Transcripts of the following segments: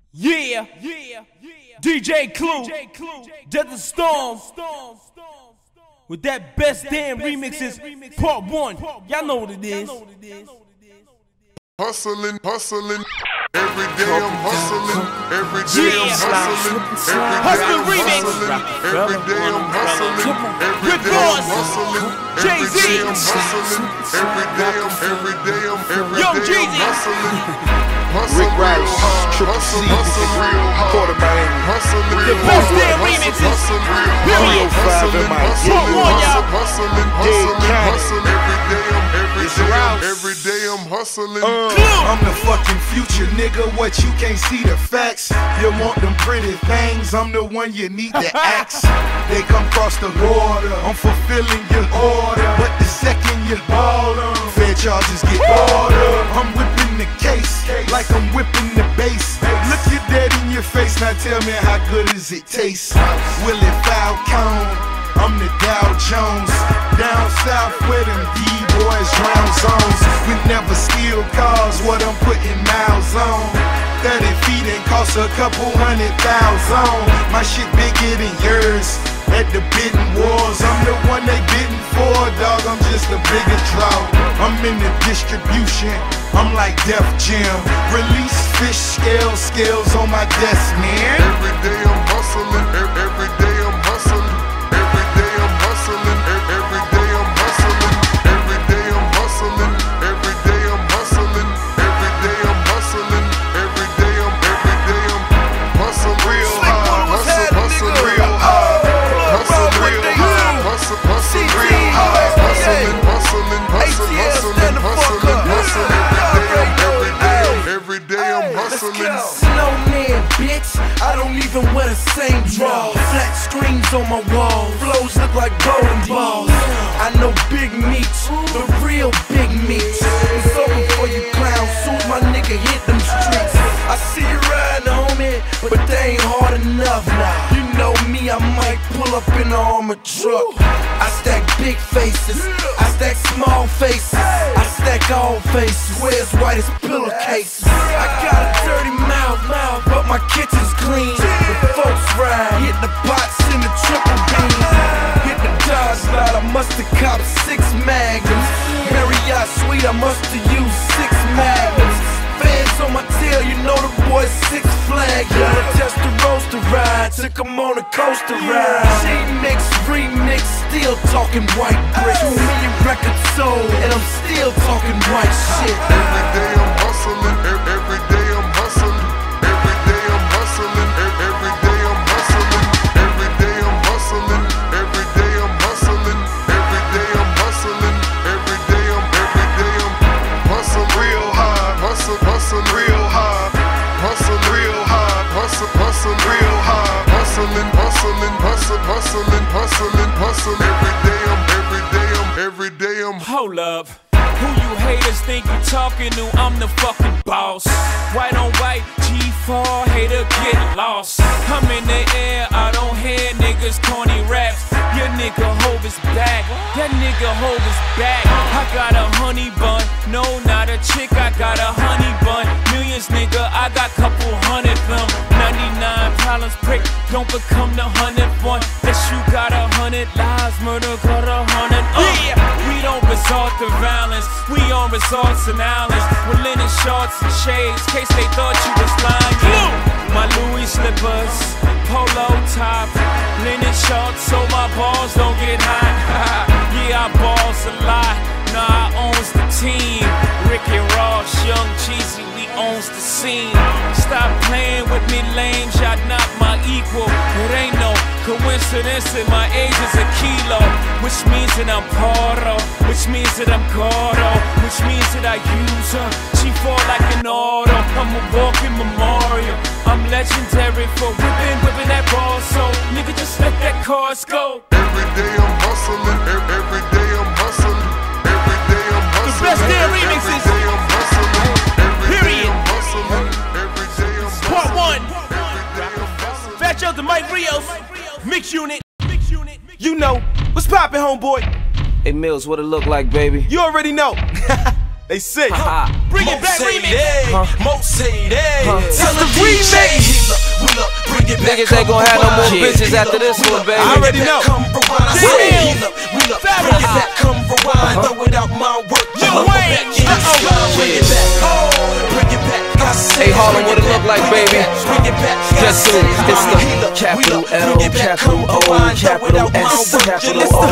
Yeah, DJ Clue, Desert Storm, with that best damn remixes, part 1. Y'all know what it is. Hustling, every day I'm hustling, every day I'm hustling, Hustling remix, every day I'm hustling, every day I'm hustling, Jay-Z, every day I'm hustling. Rick Rice, Triple C, Port of Miami, the best damn remixes, period. 305 in my every day I'm hustling. I'm the fucking future, nigga. What you can't see the facts. You want them pretty things, I'm the one you need to ask. They come cross the border, I'm fulfilling your order. But the second you ball them, fair charges get order. I'm whipping the case, like I'm whipping the bass. Look you dead in your face, now tell me how good does it taste. Willie Falcone, I'm the Dow Jones. Down south where them D-boys round zones. We never steal cars, what I'm putting miles on. 30 feet and cost a couple $100,000. My shit bigger than yours. At the bidding wars, I'm the one they bidding for, dog. I'm just a bigger draw. I'm in the distribution, I'm like Def Jam. Release fish scales on my desk, man. Every day I'm hustling, every day I'm hustling, every day I'm hustling, every day I'm hustling, every day I'm hustling, every day I'm hustling, every day I'm hustling, every day I'm hustling real hard, hustle real hard, hustle real hard, hustle real hard, hustling every day I'm hustling. Snowman, bitch, I don't even wear the same draws. Flat screens on my walls, flows look like bowling balls. I know big meats, the real big meats. It's over for you clowns, soon as my nigga hit them streets. I see you riding, homie, but they ain't hard enough now. You know me, I might pull up in an armored truck. I stack big faces, I stack small faces, I stack all faces, where's white as pillowcases. I got a dirty mouth, but my kitchen's clean. The folks ride, hit the box in the triple beam. Hit the Dodge lot, I musta cop 6 magnums. Marriott suite, I musta use 6 magnums. Fans on my tail, you know the boy's 6 Flags. Gotta test the roaster ride, took him on a coaster ride. G-mix, remix, still talking white bricks. 2 million records sold, and I'm still talking white shit. Every day I'm hustling, every day I'm hustling, every day I'm hustling, every day I'm hustling, every day I'm hustling, every day I'm hustling, every day I'm hustling, every day I'm hustling real hard, hustle real hard, hustle real hard, hustle real hard, hustling every day I'm Hold up. Who you haters think you talking to? I'm the fucking boss. White on white, G4, hater get lost. I'm in the air, I don't hear niggas corny raps. Your nigga Hov is back, that nigga Hov is back. I got a honey bun, no not a chick, I got a honey bun. Millions nigga, I got couple hundred them. 99 problems prick, don't become the 100th one. Yes, you got 100 lives, murder got 100. Yeah, we don't resort to violence, we on resorts and islands with linen shorts and shades, case they thought you was lying. My Louis slippers, polo top, linen shorts so my balls don't get hot. Yeah, I balls a lot, nah, I owns the team. Ricky Ross, Young Cheesy, we owns the scene. Stop playing with me lame, y'all not my equal. It ain't no coincidence that my age is a kilo, which means that I'm Poro, which means that I'm Gordo, which means that I use her. She fall like an auto, I'm a walking memorial. I'm legendary for whipping that ball, so nigga just let that cars go. Every day I'm hustling, every day I'm hustling, every day I'm hustling. The best damn remixes, period. Every day I'm Part 1. hustling. Fat Joe to Mike Rios, mix unit. You know, what's poppin', homeboy? Hey Mills, what it look like, baby? You already know. They sick. Bring it back, remix. Tell the remix. Niggas ain't gon' have no more bitches after this one, baby. I already know. Bring it back, come rewind, throw it out my work. Bring it back, bring it back. Hey Harlem, what it look like, baby? Guess who? It's the capital L, capital O, capital S, capital O.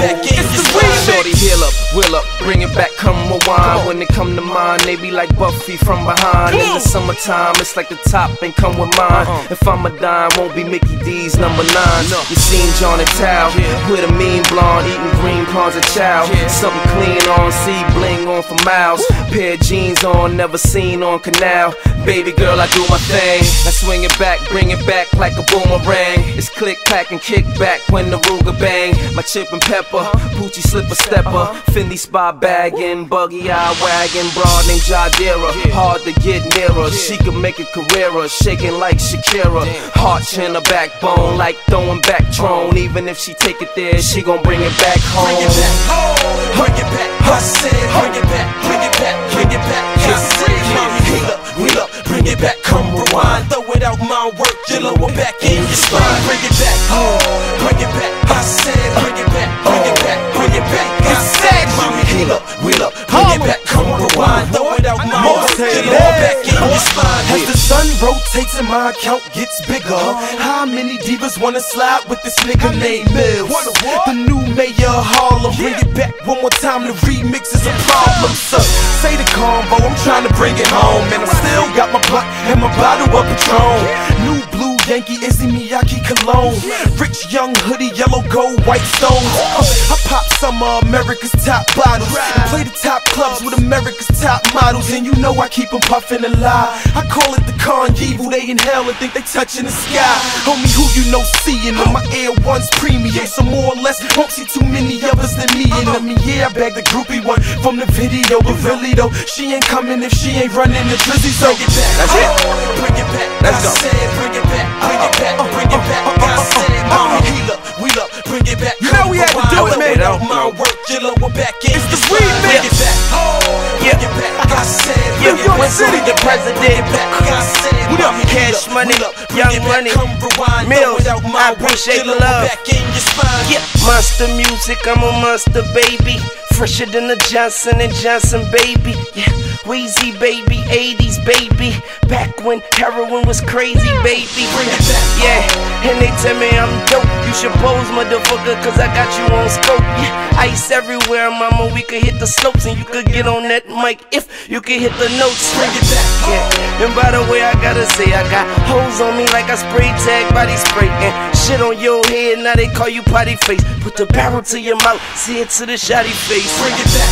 Shorty, heal up, will up, bring it back, come rewind. When it come to mine, they be like Buffy from behind. In the summertime, it's like the top ain't come with mine. If I'm a dime, won't be Mickey D's number 9. You seen John and Tao with a mean blonde eating green prawns and chow. Something clean on, see bling on for miles. Pair of jeans on, never seen on canal. Baby girl, I do my thing. I swing it back, bring it back like a boomerang. It's click, clack, and kick back when the Ruger bang. My chip and pepper, Poochie slipper stepper, Fendi spy bagging, buggy eye wagon, broad named Jadira. Hard to get nearer, she can make a career, shaking like Shakira. Heart in her backbone, like throwing back Tron. Even if she take it there, she gon' bring it back home. Bring it back, bring it back. I said, bring it back, bring it back, bring it back. I said, mommy, wheel up, bring it back, come rewind, throw it out my work, you lower back in your spine. Bring it back, bring it back. I said, bring it back, bring it back, bring it back. I said, mommy, wheel up, bring it back, come rewind, throw it out my work, you lower back in your spine. As the sun rotates and my account gets bigger, how many divas wanna slide with this nigga named Mills? The new mayor of Harlem, bring it back one more time, the remix is a problem, sir. Say the combo, I'm trying to bring it home, and I still got my blunt and my bottle of Patron. New blue Yankee Izzy Miyake cologne, rich young hoodie, yellow gold, white stones. I pop some of America's top bottles and play the top clubs with America's top models, and you know I keep them puffin' a lie. I call it the Carnival, they inhale and think they touching the sky. Homie, who you know seeing them? My Air One's premium, so more or less won't see too many others than me. And I mean, yeah, I bagged the groupie one from the video, but really though, she ain't coming if she ain't running the drizzy. So bring it back, that's it. Bring it back, let's go. I said, bring it back, bring it back, bring it back. I said, mommy, wheel up, bring it back. You know we had to do it, man. My work, you lower back in. It's the sweet man. Bring it back, bring it back. I said, New York City, the president. What up, Cash Money, Young Money, Mills, I appreciate the love. Yeah, monster music, I'm a monster, baby. Fresher than the Johnson & Johnson, baby. Yeah, Weezy, baby, 80s, baby. Back when heroin was crazy, baby. Yeah, and they tell me I'm dope. You should pose, motherfucker, cause I got you on scope. Yeah, ice everywhere, mama, we could hit the slopes, and you could get on that mic if you could hit the notes. Bring it back. Yeah, and by the way, I gotta say, I got hoes on me like I spray tag body spray, and shit on your head, now they call you potty face. Put the barrel to your mouth, say it to the shotty face. Bring it back.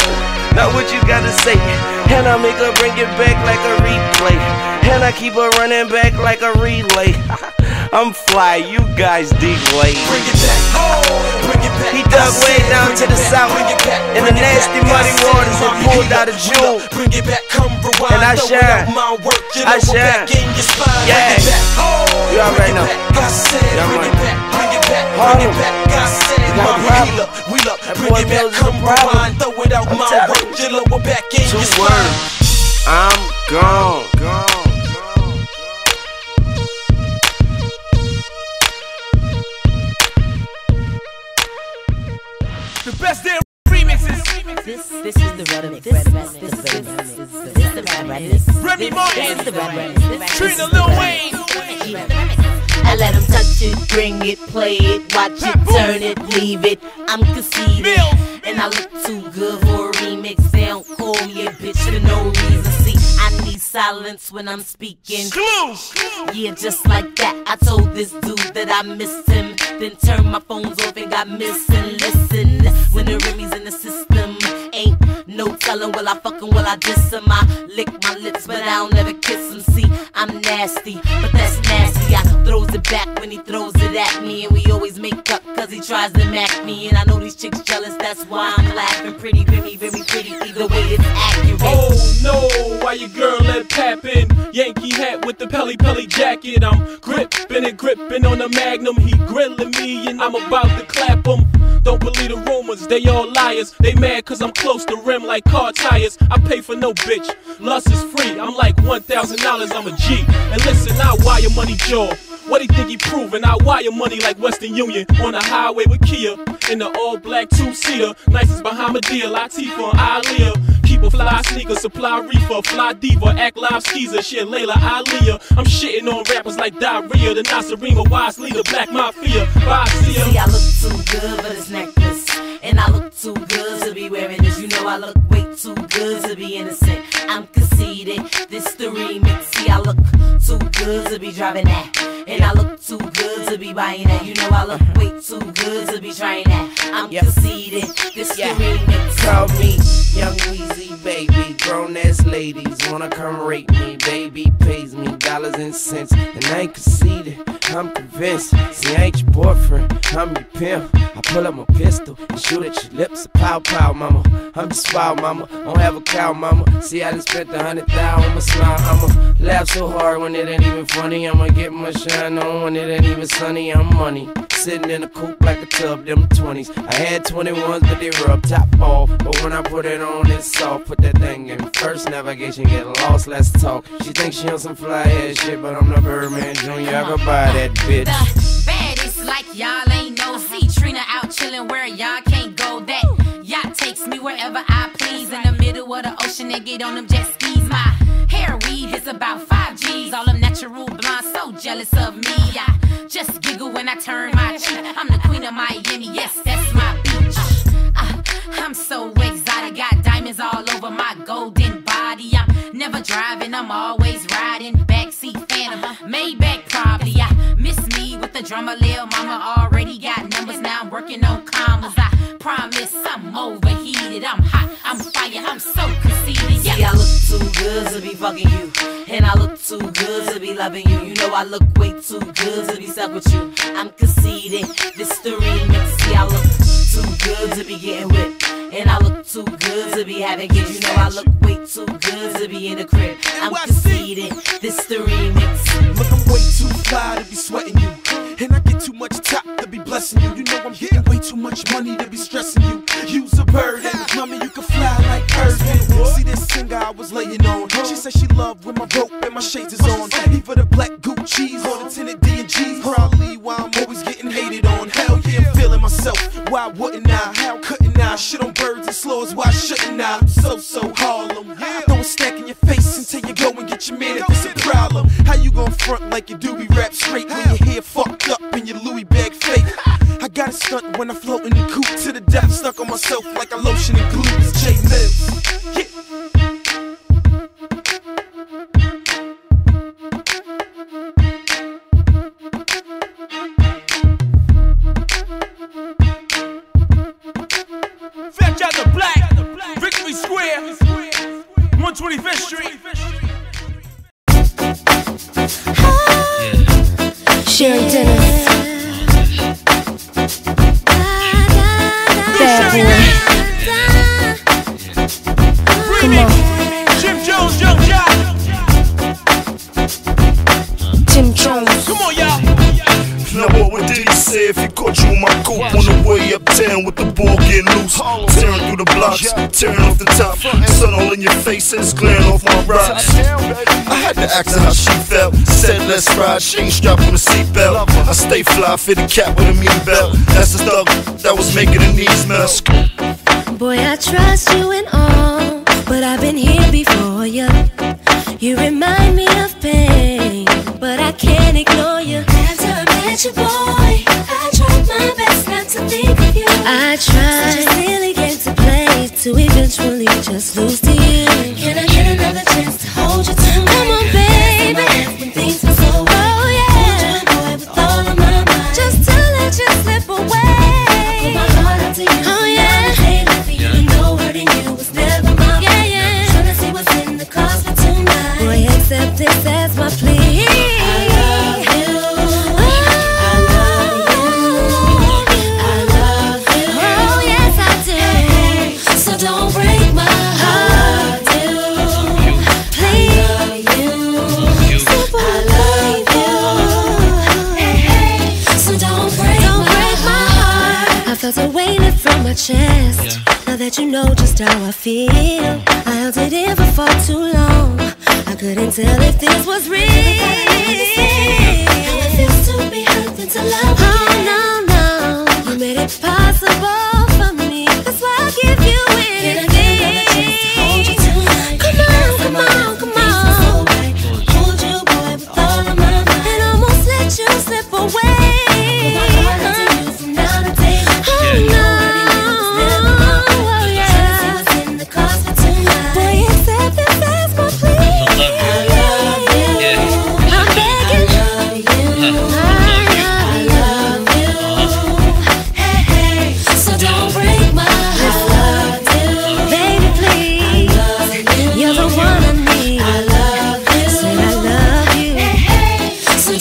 Now what you gotta say? And I make her bring it back like a replay, and I keep her running back like a relay. I'm fly, you guys delay. Bring it back. Bring it back. He dug way down to the south in the nasty muddy waters and pulled out a jewel. Bring it back, come rewind. And I shine. I shine. Yeah. You already know. Bring it back, bring it back, bring it back. I said, mommy, wheel up, bring it back, come rewind. Throw it out my work, you lower back in your spine. I'm gone. The best damn remixes. This is the remix. This is the remix. Remy Martin. This is the remix. Trina Lil Wayne. I let them touch it, bring it, play it, watch it, turn it, leave it. I'm conceited, and I look too good for a remix. They don't call me a bitch for no reason. See, I need silence when I'm speaking. Yeah, just like that. I told this dude that I missed him, then turned my phones off and got missing. Listen, when the Remy's in the system, ain't no telling will I fucking will I diss him. I lick my lips, but I don't ever kiss him. See, I'm nasty, but that's nasty. I throws it back when he throws it at me, and we always make up cause he tries to mac me. And I know these chicks jealous, that's why I'm laughing. Pretty, very, very pretty, either way it's accurate. Oh no, why your girl let pap in? Yankee hat with the Pelly jacket. I'm gripping on the Magnum. He grilling me and I'm about to clap him. Don't believe the rumors, they all liars. They mad cause I'm close to rim like car tires. I pay for no bitch, lust is free. I'm like $1,000, I'm a G. And listen, I wire money jaw. What he think he proving? I wire money like Western Union on the highway with Kia in the all-black two-seater. Nicest Bahamadia, Latifah and Aaliyah. Keep a fly sneaker, supply reefer, fly diva, act live skeezer, shit Layla Aliyah. I'm shitting on rappers like Diarrhea, the Nasarima, wise leader, Black Mafia. See, I look too good for this necklace, and I look too good to be wearing this. You know I look way too good to be innocent. I'm conceited, this the remix. See, I look too good to be driving that, and I look too good to be buying that. You know I look way too good to be trying that. I'm conceited, this the remix. Call me Young Weezy, baby. Grown ass ladies wanna come rape me. Baby pays me dollars and cents, and I ain't conceited, I'm convinced. See, I ain't your boyfriend, I'm your pimp. I pull up my pistol and shoot at your lips. Pow pow, mama. I'm just wild, mama. Don't have a cow, mama. See, I just spent 100,000 on my smile. I'ma laugh so hard when it ain't even funny. I'ma get my shine on when it ain't even sunny. I'm money. Sitting in a coupe like a tub, them 20s. I had 21s, but they were up top off. But when I put it on, it's soft. Put that thing in first navigation, get lost, let's talk. She thinks she on some fly ass shit, but I'm the Birdman Jr. I go buy that bitch. The baddest like y'all ain't no. See Trina out chillin' where y'all can't go. That yacht takes me wherever I please. In the middle of the ocean, they get on them jet skis. My hair weave is about 5 G's. All them natural blondes so jealous of me. I just giggle when I turn my cheek. I'm the queen of Miami, yes, that's my beach. I'm so exotic, got diamonds all over my golden body. I'm never driving, I'm always riding. Backseat phantom, Maybach probably. I miss me with the drummer, Lil Mama already got numbers. Now I'm working on commas. I promise I'm overheated, I'm hot, I'm fire, I'm so conceited. See, I look too good to be fucking you, and I look too good to be loving you. You know I look way too good to be stuck with you. I'm conceited, this the remix. See, I look too good to be getting whipped, and I look too good to be having kids. You know I look way too good to be in the crib. I'm conceited, this the remix. Look, I'm way too fly to be sweating you, and I get too much top to be blessing you. You know I'm getting way too much money to be stressing you. You's a bird, and mommy, you can fly like Irvin. See this singer I was laying on, she said she loved when my rope and my shades is on. Either the black Gucci's or the tinted D&G's. Probably why I'm always getting hated on. Hell yeah, I'm feeling myself. Why wouldn't I? How couldn't I? Shit on birds and slows, why shouldn't I? I'm so Harlem. Throw a stack in your face until you go and get your man if it's a problem. How you gon' front like you do? We rap straight when your hair fucked up and your Louis bag fake. I got it stunt when I float in the coupe to the death, stuck on myself like a lotion and glue. It's J Mills. Yeah. Fetch out the black, Victory Square, 125th Street. Sharing dinners. Bad boy. Come on. Jim Jones, Young Jock. Jim Jones. Come on, y'all. Now what would Diddy say if he caught you in my coupe on the way uptown with the ball getting loose? Tearing through the blocks, tearing off the top, sun all in your face and it's glaring off my rocks. I had to ask her how she felt, said let's ride, she ain't strapped with a seatbelt. I stay fly, fit a cap with a mean belt. That's the thug that was making the knees melt. Boy, I trust you and all, but I've been here before you. You remind me of pain, but I can't ignore you. After I met you, boy, I tried my best not to think of you. I tried such a silly game to play, to eventually just lose to you. Can I get another chance to hold you tonight? Come on, baby. When things were so well, yeah. Boy, with all of my mind, just to let you slip away. I put my heart out to you. Oh yeah. Even though hurting you was never my fault. Yeah. Trying to see what's in the cards for tonight. Boy, accept this as my plea. I love you. I love you. I love you. Oh yes I do. So don't break my heart. I love you. Please. I love you. I love you. So don't break my heart. I felt a weight lift from my chest. Now that you know just how I feel, I held it in for far too long. I couldn't tell if this was real.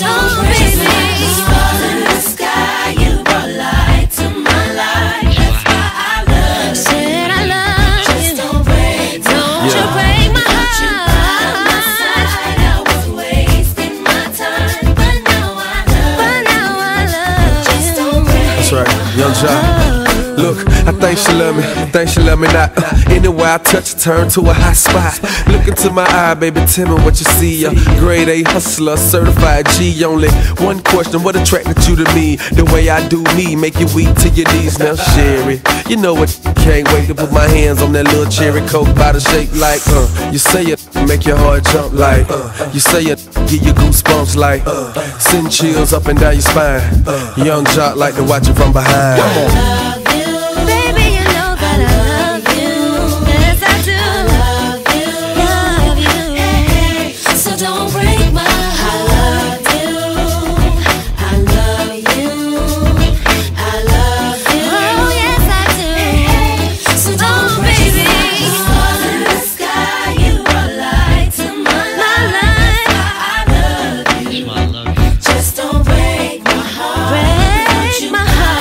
don't break me. Stars in the sky, you brought light to my life. That's why I love you. Said I love you. Just don't break my heart. Don't you break my heart. I was wasting my time, but now I love you. Just don't break. That's right, Young Jock. Look, I think she love me not. Anywhere I touch, turn to a hot spot. Look into my eye, baby, tell me what you see. Grade A hustler, certified G. Only one question, what attracted you to me? The way I do me, make you weak to your knees. Now share it, you know what? Can't wait to put my hands on that little cherry coke by the shape like you say it, make your heart jump like you say it, give you goosebumps like send chills up and down your spine. Young Jock like to watch it from behind. Baby, you know that I love you. Yes, I do. Love you. So don't break my heart. I love you. Oh, yes, I do. So don't, baby. Stars in the sky, you brought light to my life. I love you. Just don't break my heart. Break my heart.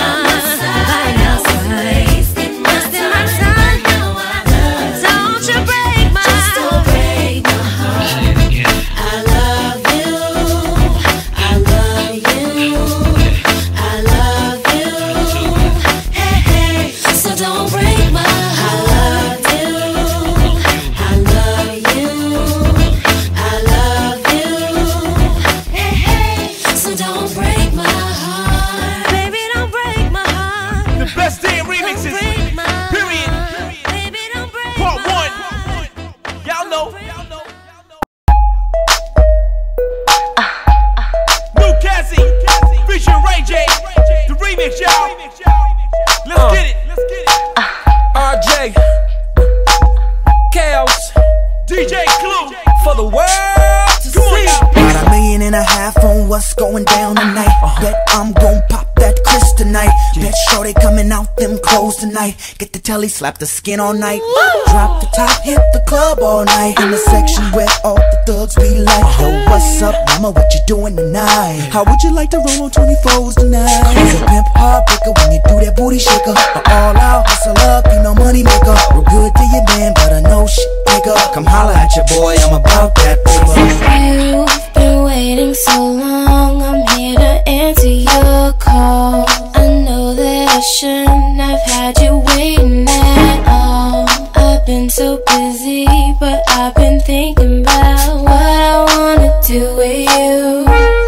What's going down tonight? Bet I'm gon' pop that Chris tonight. Bet sure they coming out them clothes tonight. Get the telly, slap the skin all night. Drop the top, hit the club all night. In the section where all the thugs be like, yo, what's up, mama? What you doing tonight? How would you like to roll on 24s tonight? He's a pimp heartbreaker when you do that booty shaker. But all out, hustle up, be no money maker. Real good to your man, but I know shit maker. Come holla at your boy, I'm about that paper. You've been waiting so long, I'm here to answer your call. I know that I shouldn't have had you waiting at all. I've been so busy, but I've been thinking about what I wanna do with you.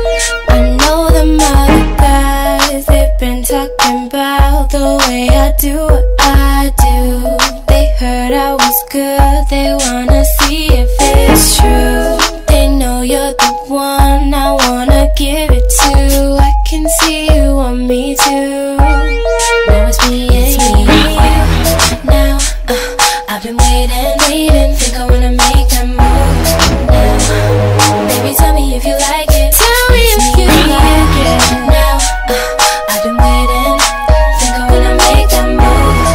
I know them other guys, they've been talking about the way I do what I do. They heard I was good, they wanna see if it's true. They know you're the one I wanna give it to. I can see you want me too. Now it's me and you. Now I've been waiting, think I wanna make that move now. Baby, tell me if you like it. Tell me if you like it. Now I've been waiting, think I wanna make that move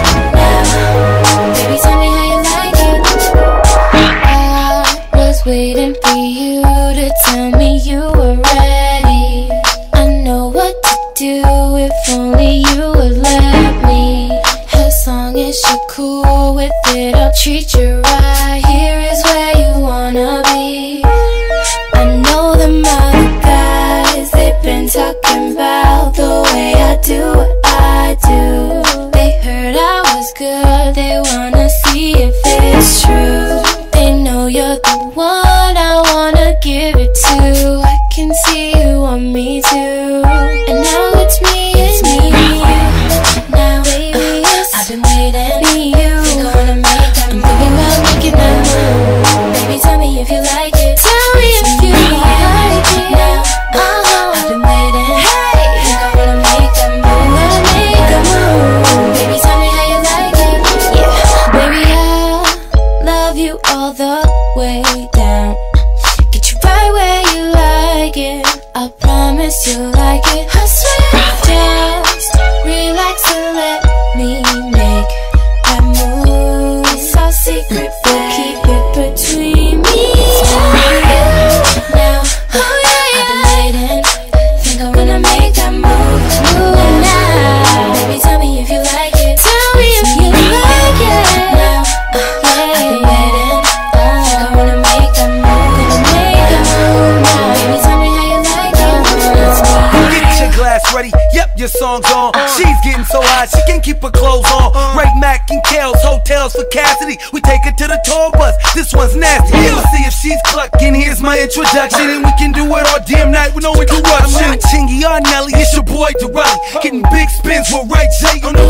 now. Baby, tell me how you like it. I was waiting for you to tell me you were ready. I know what to do if only you would let me. As long as you're cool with it, I'll treat you right. Here is where you wanna be. I know them other guys, they've been talking about the way I do what I do. They heard I was good, they wanna see if it's true. They know you're the one I wanna give it to. I can see you want me too. And now it's me and you. Now baby, I've been waiting for you. Think I wanna make that move. I'm thinking about making that move. Baby, tell me if you like it. Tell me if you like it. Now I've been waiting. Think I wanna make that move. Wanna make that move. Baby, tell me how you like it. Yeah, baby, I love you all the way down. Get you right where you like it. I promise you'll like it. I swear, just relax and let me make that move. It's our secret, but keep it between me and you. Now, I've been waiting. ready, yep, your song's on. She's getting so hot, she can't keep her clothes on. Ray Mac and Kels, hotels for Cassidy. We take her to the tour bus, this one's nasty. Let's see if she's clucking, here's my introduction. And we can do it all damn night with no interruption. I'm not Chingy or Nelly, it's your boy Durelli. Getting big spins with Ray J on the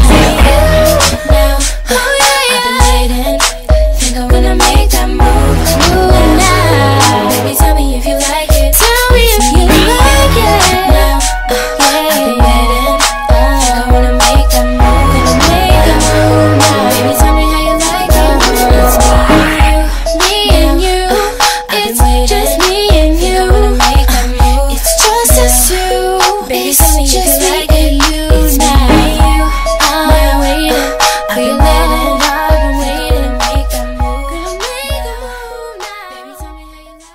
now, I've been waiting. Think I'm gonna make that move now. Baby, tell me if you like it. Tell me if you like it. Now, I've been waiting. Think I wanna make that move. Gonna make that move now. Baby, tell me how you like it. It's me and you. It's just me and you. Wanna make that move. It's just us two. Baby, tell me if you like it. It's me and you. I'm waiting. I've been waiting. I've been waiting to make that move. Gonna make that move now. Baby, tell me how you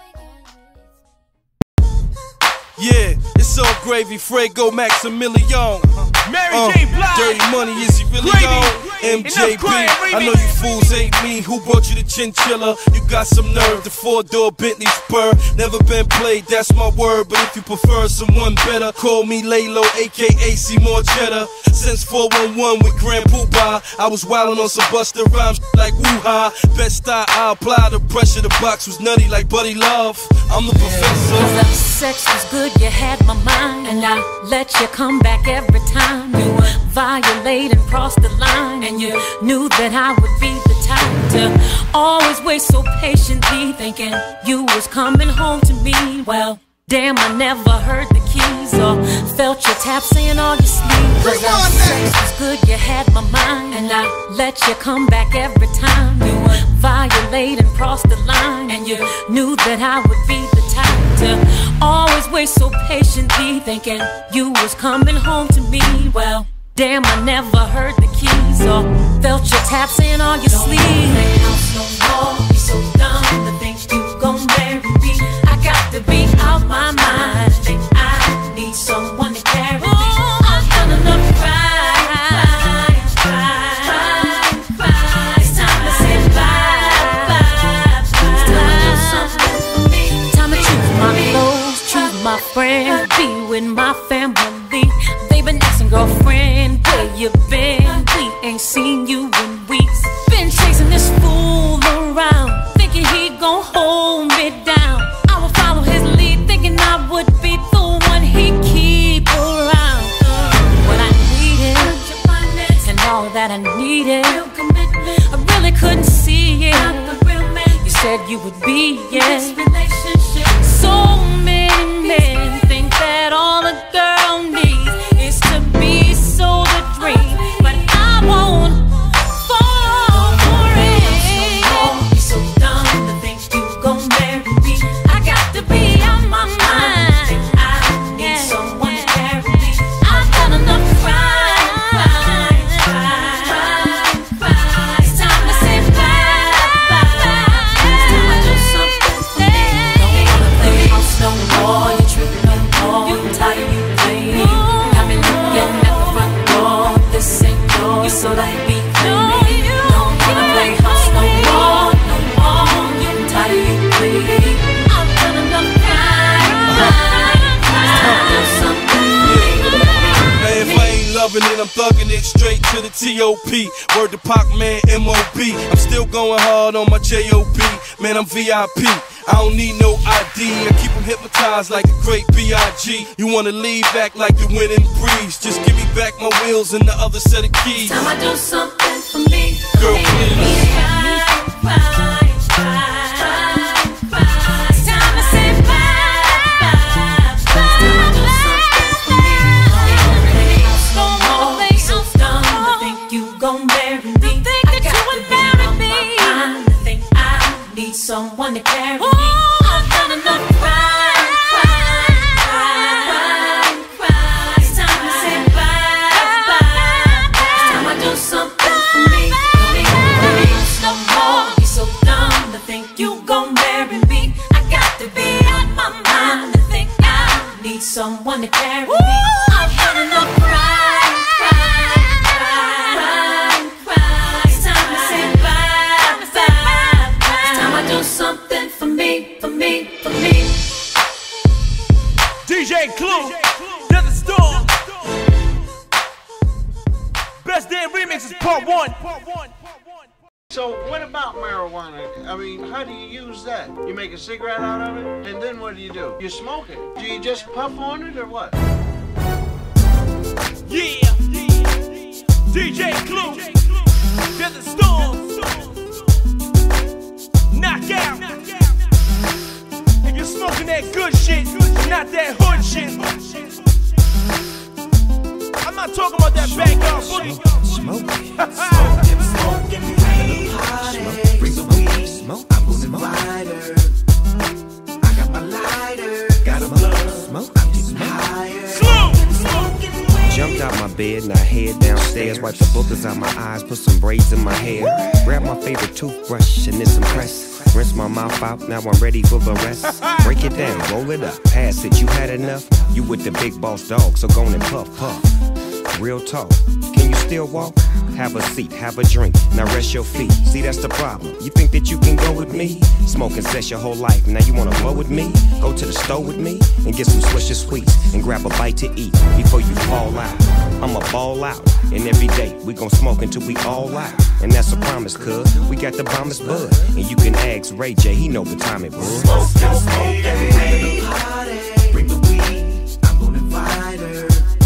like it. Yeah, it's all gravy, Fuego Maximilian. Mary J. Blige. Dirty money, is he really on? MJB, I know you fools ain't me. Who brought you the chinchilla? You got some nerve, the four-door Bentley Spur. Never been played, that's my word. But if you prefer someone better, call me Laylo, aka Seymour Cheddar. Since 411 with Grand Poobah, I was wildin' on some Busta Rhymes like woo-ha. Best style, I apply the pressure. The box was nutty like Buddy Love. I'm the professor. The sex was good, you had my mind, and I let you come back every time. You violate and cross the line, and you knew that I would be the type to always wait so patiently, thinking you was coming home to me. Well, damn, I never heard the keys or felt your tap saying all your sleep. Cause our sex was good, you had my mind, and I let you come back every time. You violate and cross the line, and you knew that I would be the type to always wait so patiently, thinking you was coming home to me. Well, damn, I never heard the keys or felt your tap saying all your sleep. Don't play house no more, you so dumb to think you gon' marry me. I got to be out my mind, think I need someone to carry me. I've done enough crying. It's time to say bye. It's time to do something for me. Time to choose my clothes, choose my friends, be with my family. They've been asking, girlfriend, where you been? We ain't seen you in weeks. Been chasing this fool around, thinking he gon' hold me down. I would follow his lead, thinking I would be the one he keep around. What I needed, and all that I needed, I really couldn't see it. You said you would be it. So many men think that all a girl needs is to be sold a dream, but I won't fall for it. You're so dumb to think you gon' marry me. I got to be on my mind. I need someone to carry me. I've done enough crying. It's time to say bye. It's time to do something for me. Don't wanna play house no more. You trick no more. I'm tired of you playing. Got me looking at the front door. This ain't yours, you so that be clean. Don't wanna play house no more, no more. I'm tired of you playing. I've done enough crying. Do something for me. Hey, if I ain't loving it, I'm thugging it straight to the T.O.P. Word to Pac, man, M.O.B. I'm still going hard on my J.O.B. Man, I'm VIP. I don't need no ID. I keep them hypnotized like a great B.I.G. You wanna leave back like the winning breeze. Just give me back my wheels and the other set of keys. Time I do something for me. Girl, please. It's time to say bye. No more, so dumb to think you gon' marry me. Think that you would marry me. I think I need someone to carry me. I've done enough crying. It's time to say bye. It's time I do something for me. No more, you so dumb to think you gon' marry me. I got to be out my mind to think I need someone to carry me. I've done enough crying. It's time to say bye. It's time I do something for me, for me, for me. DJ Clue, Desert Storm. Best Damn Remixes Part 1. So what about marijuana? I mean, how do you use that? You make a cigarette out of it, and then what do? You smoke it. Do you just puff on it, or what? Yeah, DJ Clue, Desert Storm, Knockout. If you're smoking that good shit, not that hood shit. I'm not talking about that backyard boogie. Bring the weed, smoke. I'm gonna invite her. I got my lighter, got a blunt, smoke. I'm getting higher. Jumped out my bed, now head downstairs. Wipe the boogers out my eyes, put some braids in my hair. Grab my favorite toothbrush and then some press. Rinse my mouth out, now I'm ready for the rest. Break it down, roll it up, pass it. You had enough? You with the big boss dog, so go on and puff, puff. Real talk, can you still walk? Have a seat, have a drink, now rest your feet. See, that's the problem. You think that you can go with me? Smoking sex your whole life, now you wanna blow with me? Go to the store with me and get some Swisher Sweets and grab a bite to eat before you fall out. I'ma ball out, and every day we gon' smoke until we all out. And that's a promise, cuz we got the bombest bud. And you can ask Ray J, he know what time it was. Smoke, every party. Bring the weed, I'm gonna invite her.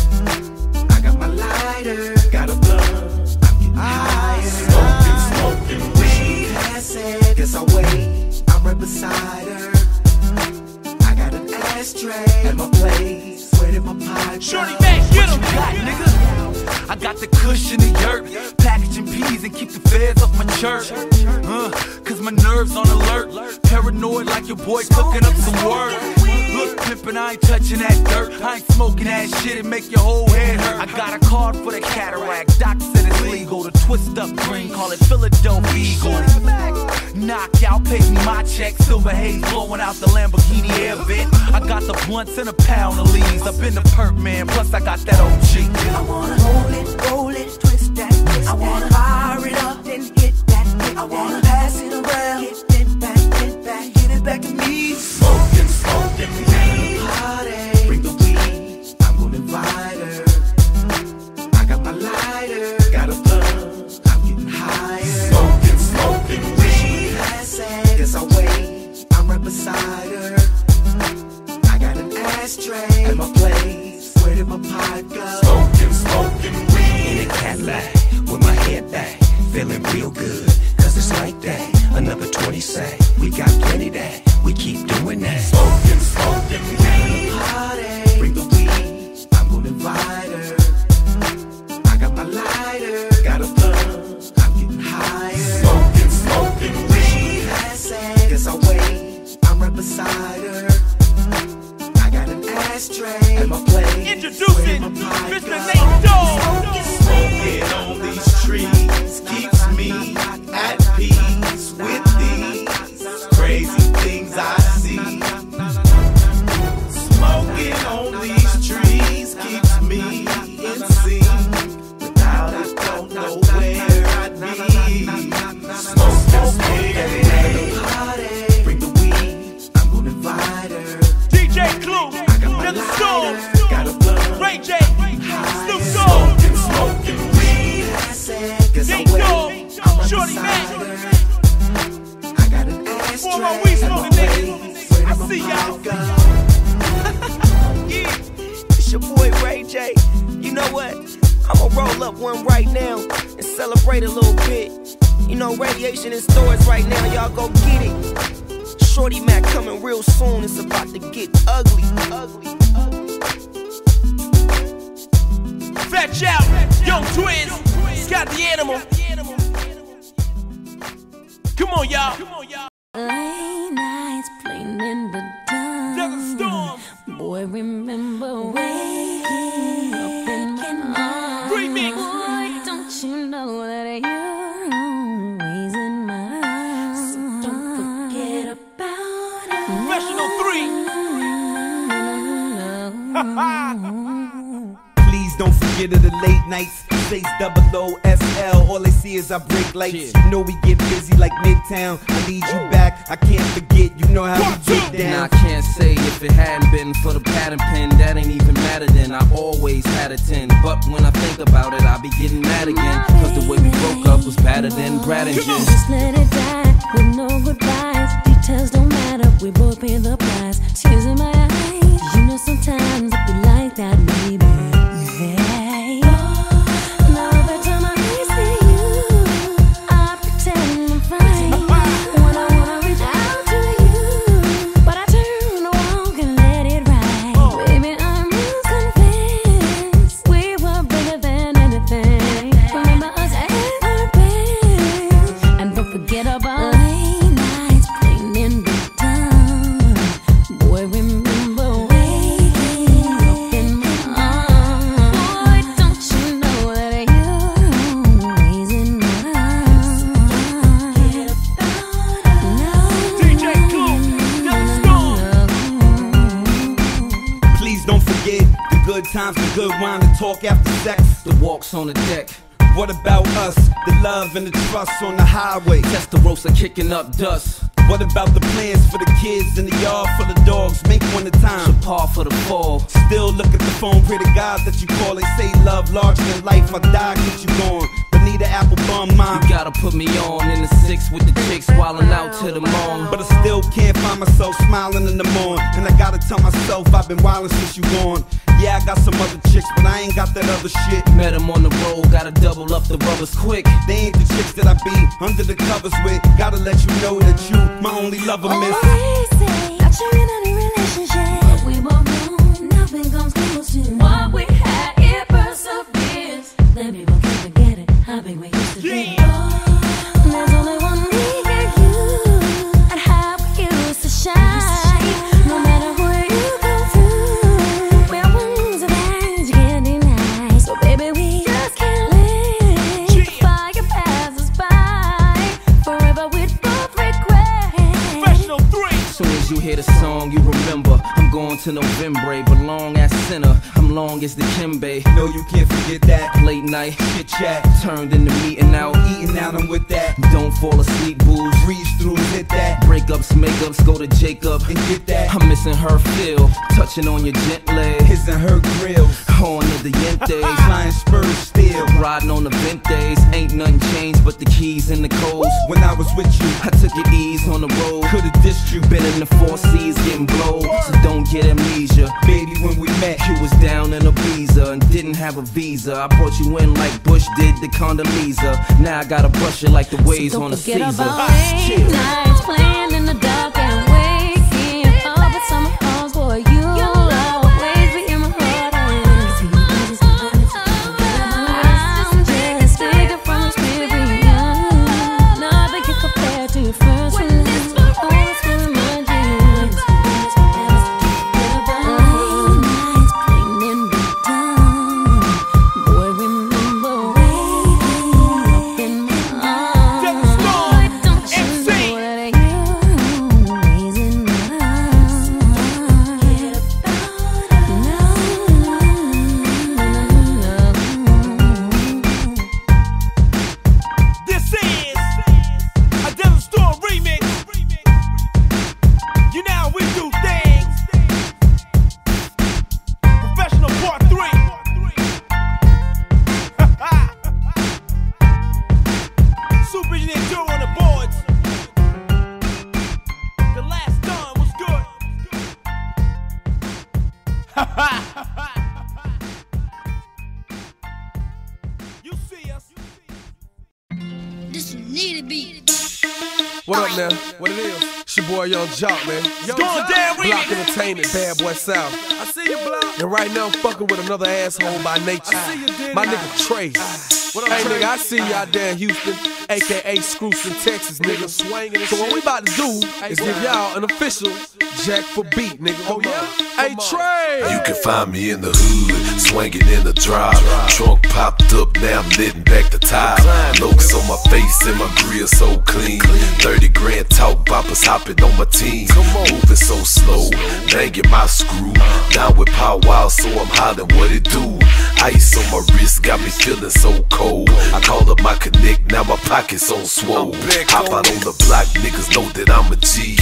I got my lighter, got a blunt, I'm getting higher. Smoking weed, pass it, guess I'll wait. I'm right beside her. I got an ashtray at my place. Where did my pipe go? Shorty back, get him, nigga. I got the cushion of yurt, packaging peas and keep the feds off my church. Cause my nerves on alert, paranoid like your boy cooking up some work. Look, pimpin', I ain't touching that dirt. I ain't smoking that shit and make your whole head hurt. I got a card for the cataract, doc said it's legal. The twist up green, call it Philadelphia Eagle. Knockout, pays me my check, silver haze blowing out the Lamborghini air vent. I got the blunts and a pound of leaves. I've been the perp man, plus I got that OG. I wanna roll it, twist that. I wanna fire it up, then hit that. I wanna pass it around, get it back to me. Smoking weed, party. Bring the weed, I'm gonna invite her. I got my lighter, got a blunt, I'm getting higher. Smoking weed, pass it, guess I'll wait. I'm right beside her. I got an ashtray at my place. Where did my pipe go? Smoking weed in a Cadillac with my head back, feeling real good, cause it's like that. Another 20 sack, we got plenty that, we keep doing that. Smoking weed, party. Bring the weed, I'm gonna invite her. I got my lighter, got a blunt, I'm getting higher. Smoking weed, pass it, guess I'll wait. I'm right beside her. I got an ashtray at my place. Introducing Mr. Nate Dogg. Smoking on these trees keeps me at peace with these crazy things I see. Smoking on these trees keeps me in sync. Without it, don't know where I'd be. Smoking every party. Bring the weed, I'm gonna invite her. DJ Clue, Desert Storm, got a blunt, Ray J, Snoop Dogg, smoking weed, Nate Dogg, Shorty Mac. I got an ashtray. For my weed smoking niggas, I see y'all. Yeah, it's your boy Ray J. You know what? I'ma roll up one right now and celebrate a little bit. You know, radiation in stores right now, y'all go get it. Shorty Mac coming real soon, it's about to get ugly. Fat Chow, Young Twins, Scott the Animal. Come on, y'all. Late nights playing in the dark. Desert Storm. Boy, remember waking up in my Remix. Boy, don't you know that you're always in my eyes? So don't forget about it. Professional 3. Please don't forget of the late nights. Chase OOFL. All they see is I break lights. You know we get busy like Midtown. I need you back. I can't forget. You know how we get down. And I can't say if it hadn't been for the pattern pen, that ain't even matter then. I always always had a 10. But when I think about it, I be getting mad again. Cause the way we broke up was better than Brad and Jen. Just let it die with no goodbyes. Details don't matter, we both pay the price. Tears in my eyes, you know sometimes it be like that, baby. Hey. Now every time I see you, I pretend I'm fine. When I wanna reach out to you, but I turn around and let it ride. Baby, I'm convinced we were bigger than anything. Remember us at our best, and don't forget about late nights playing in the town. Boy, remember waking up in my arms. Boy, don't you know that you're always in my arms. Get about now. DJ Please don't forget the good times, the good wine, the talk after sex, the walks on the deck. What about us? The love and the trust on the highway. Testarossa kicking up dust. What about the plans for the kids in the yard full of dogs? Make one at a time. Par for the fall. Still look at the phone, pray to God that you call. They say love larger than life. I die, get you gone. Bonita Applebum, mom. You gotta put me on in the 6 with the chicks wildin' out to the morn. But I still can't find myself smiling in the morning. And I gotta tell myself I've been wildin' since you gone. Yeah, I got some other chicks, but I ain't got that other shit. Met them on the road, gotta double up the rubbers quick. They ain't the chicks that I be under the covers with. Gotta let you know that you my only lover, miss. Always say that you're in any relationship, but we both know nothing comes close to what we had. It perseveres. Then people can't forget it. How big we used to be. There's only one me and you, and how we used to shine. No matter where you go through, we're ones that you can't deny. So baby, we just can't let the fire pass us by. Forever we'd both regret. Soon as you hear the song, you remember I'm going to November, but long as sinner, I'm long as the Kimbe. No, you can't forget that. Late night chit chat turned into meeting out. Eating out, I'm with that. Don't fall asleep, booze. Breeze through, hit that. Breakups, makeups, go to Jacob and get that. I'm missing her feel, touching on your gently, his and her grills, on to the Yentes, flying spurs still, riding on the Ventes. Ain't nothing changed but the keys and the codes. When I was with you, I took it easy on the road. Could've dissed you, been in the 4 C's getting blowed, so don't get amnesia. Baby, when we met, you was down in Ibiza and didn't have a visa. I brought you in like Bush did the Condoleezza. Now I gotta brush it like the waves on a Caesar. Don't forget about late nights playing in the dark and waking up with summer calls, boy. You'll always be in my heart. I'm just taken from experience. Nothing can compare to your first one. Always gonna remind you. Late nights playing in the dark, boy. Remember waking up in my arms. Don't you know that you're always in my arms? Get about now. This is a Devil Storm remix. You know how we do things. Professional Part 3. Super Engineer Joe on the boards. The last done was good. You see us. This need to be. What up now? What it is? It's your boy Young Jock, man. Young Going down, Block remix. Entertainment, Bad Boy South. I see you, Block. And right now I'm fucking with another asshole by nature. I see you, Diddy. My nigga Trace. What up, Hey Trace? nigga, I see you out there in Houston, aka Screwston, Texas, nigga. Swinging So what we about to do is give y'all an official Jack for beat, nigga. Oh, yeah? Hey Trace! You can find me in the hood, swinging in the drive. Trunk popped up, now I'm letting back the tire. Looks on my face and my grill so clean. 30 grand talk boppers hopping on my team. Moving so slow, banging my screw. Down with Pow Wow, so I'm hollering what it do. Ice on my wrist got me feeling so cold. I called up my connect, now my pockets on swole. Hop out on the block, niggas know that I'm a G.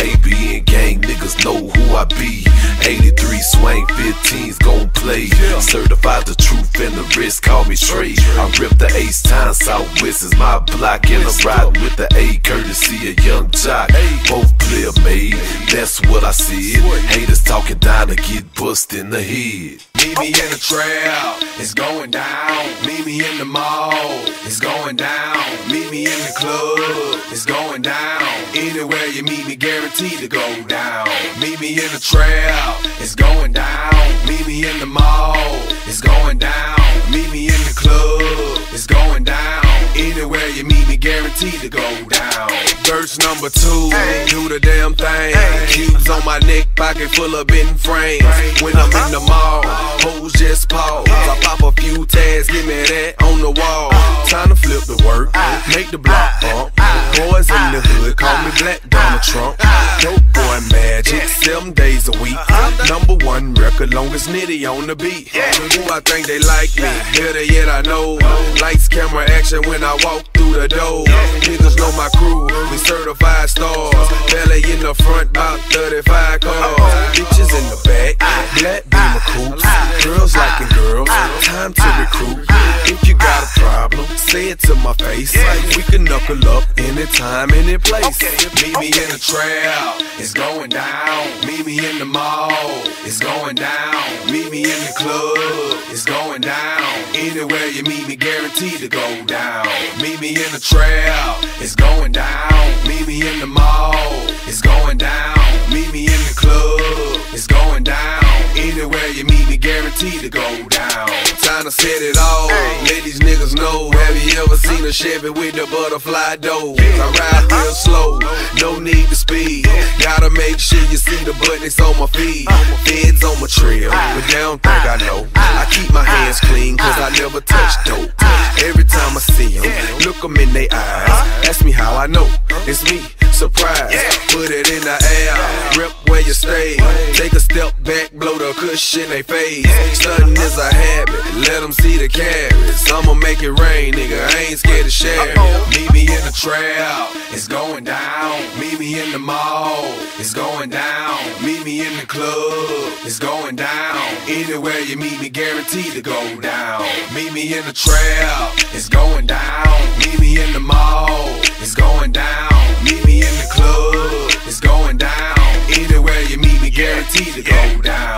ABN gang, niggas know who I be. 83 swing, 15s gon' play. Certified the truth and the rest, call me Trey. I rip the Ace Town, Southwest is my block. And I'm riding with the A, courtesy of Young Jock. Both clear made, that's what I said. Haters talking down to get bust in the head. Meet me in the trail, it's going down. Meet me in the mall, it's going down. Meet me in the club, it's going down. Anywhere you meet me, guaranteed to go down. Meet me in the trail, it's going down. Meet me in the mall, it's going down. Meet me in the club, it's going down. Anywhere you meet me, guaranteed to go down. Verse number 2, do the damn thing. Cubes on my neck, pocket full of bent frames. When I'm in the mall, hoes just pause. I pop a few tags, give me that on the wall. Time to flip the work, make the block bump. Boys in the hood, call me Black Donald Trump. Dope boy magic, 7 days a week. Number 1 record, longest nitty on the beat. Who I think they like me, better yet I know. Lights, camera, action when I walk through the door. Niggas know my crew, we certified stars. Belly in the front, about 35 cars. Bitches in the back, black beamer coops. Girls liking girls, time to recruit. If you got a problem, say it to my face. We can knuckle up anytime, any place. Meet me in the trail, it's going down. Meet me in the mall, it's going down. Meet me in the club, it's going down. Anywhere you meet me, guaranteed to go down. Meet me in the trail, it's going down. Meet me in the mall, it's going down. Meet me in the club, it's going down. Anywhere you meet me, guaranteed to go down. Time to set it all, let these niggas know. Have you ever seen a Chevy with the butterfly doors? I ride real slow, no need to speed. Gotta make sure you see the buttons on my feet. Feds on my trail, but they don't think I know. I keep my hands clean, cause I never touch dope. Every time I see them, look them in their eyes. Ask me how I know, it's me, surprise. Put it in the air, rip where you stay. Take a step back, blow the cushion they face. Stunting is a habit, let them see the carrots. I'ma make it rain, nigga, I ain't scared to share. Meet me in the trail, it's going down. Meet me in the mall, it's going down. Meet me in the club, it's going down. Anywhere you meet me, guaranteed to go down. Meet me in the trail, it's going down. Meet me in the mall, it's going down. Meet me in the club, it's going down. Anywhere you meet me, guaranteed to go down.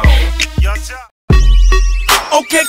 Okay,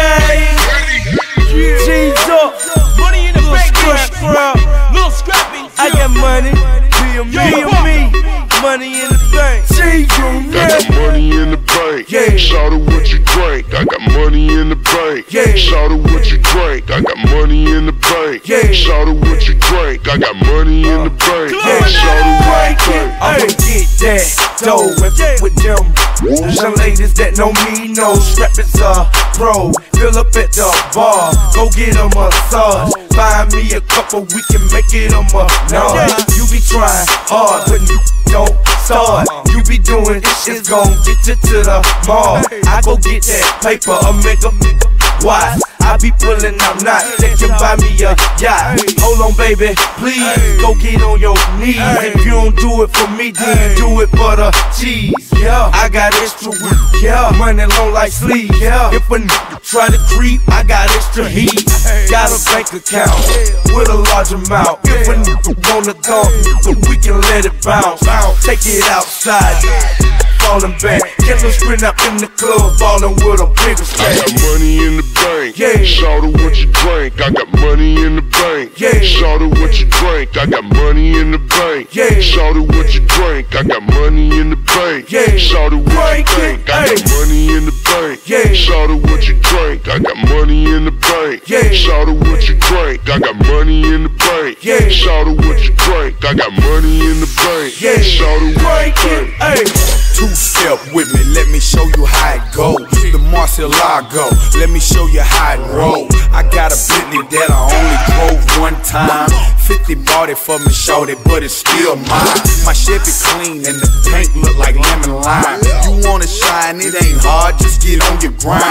G's up, money in the bank, little scrappy. I got money, me, money in the bank. I got money in the bank. Shout out what you drink. I got money in the bank. Shout out what you drink. I got money in the bank. Shout out what you drink. I got money in the bank. Shout out what you drink. I'ma get that dough and fuck with them young ladies that know me, know strap is a pro. Fill up at the bar, go get a massage. Find me a couple, we can make it a massage. You be trying hard, but don't start. You be doing it's gon' get you to the mall. I go get that paper, a make a wise. I be pulling, I'm not. They can buy me a yacht. Hold on, baby, please go get on your knees. If you don't do it for me, then do it for the cheese. Yeah, I got extra weed. Yeah, money long like sleep. Yeah, if a nigga try to creep, I got extra heat. Got a bank account with a large amount. If a nigga wanna dump, we can let it bounce. Take it outside. Falling back, killers sprint up in the club, falling with a bigger stack. I got money in the bank. Shout out what you drink. I got money in the bank. Shout out what you drink. I got money in the bank. Shout out what you drink. I got money in the bank. Shout out what you drink. I got money in the bank. Shout out what you drink. I got money in the bank. Shout out what you drink. I got money in the bank. Shout out what you drink. I got money in the bank. Shout out what you drink. Two-step with me, let me show you how it go. The Murcielago, let me show you how it roll. I got a Bentley that I only drove one time. 50 bought it for me, shorty, but it's still mine. My Chevy clean and the paint look like lemon lime. You wanna shine, it ain't hard, just get on your grind. We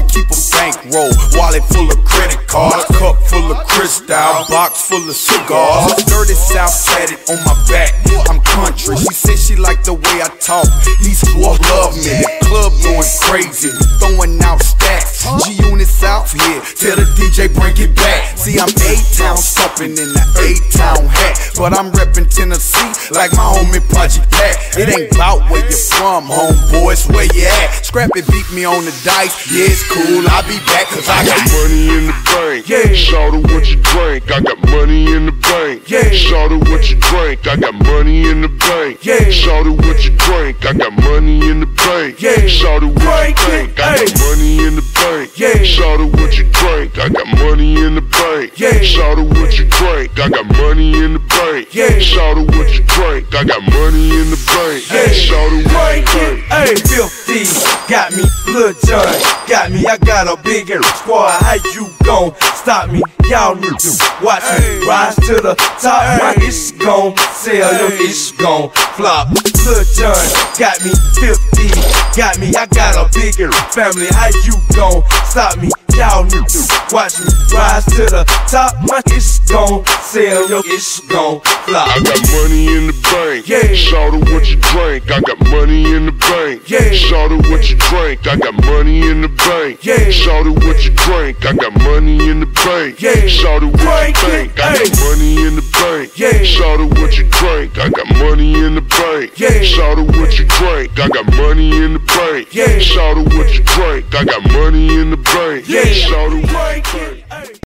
keep a bankroll, wallet full of credit cards, cup full of Cristal, box full of cigars. Dirty South tatted on my back, I'm country. She said she liked the way I talk, these boys love me. The club going crazy, we throwing out stacks. G-Unit South, yeah, tell the DJ bring it back. See, I'm A-Town stomping in the A-Town hat, but I'm reppin' Tennessee like my homie Project Pat. It ain't about where you from, homeboys, where you at. Scrappy beat me on the dice, yeah, it's cool, I'll be back cause I got money in the bank. Yeah. Shout out what you drink, I got money in the bank. Yeah. Shout out what you drink, I got money in the bank. Yeah. Shout out what you drink, I got money in the bank. Yeah. Shout out what you drink, I got money in the bank. Yeah. Shout out what you drink, I got money in the bank. Yeah. Shout out what you drink, I got money in the bank. Yeah. Shout out what you drink, I got money in the bank. Yeah. Shout out what you drink. Hey, 50, got me, Lil Jon, got me, I got a big ass squad, how you gon' stop me? Y'all need to watch me rise to the top, my ish gon' sell, your ish gon' flop. Lil Jon, got me, 50, got me, I got a bigger family, how you gon' stop me? Y'all need to watch me rise to the top, my ish gon' sell, your ish gon' flop. I got money in the bank. Yeah. Shout out what you drink, I got money in the bank. Yeah. Shout out what you drink, I got money in the bank. Yeah. Shout out what you drink, I got money in the bank. Yeah. Shout out what you think, I got money in the bank. Yeah. Shout out what you drink, I got money in the bank. Yeah. Shout out what you drink, I got money in the bank. Yeah. Shout out what you drink, I got money in the bank. Yeah. Shout out what you drink.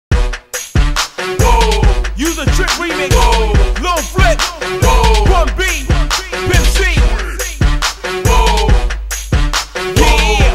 Whoa, use a trick remix. Whoa, Lil Flip. Whoa, 1B, Pimp C. Whoa, yeah.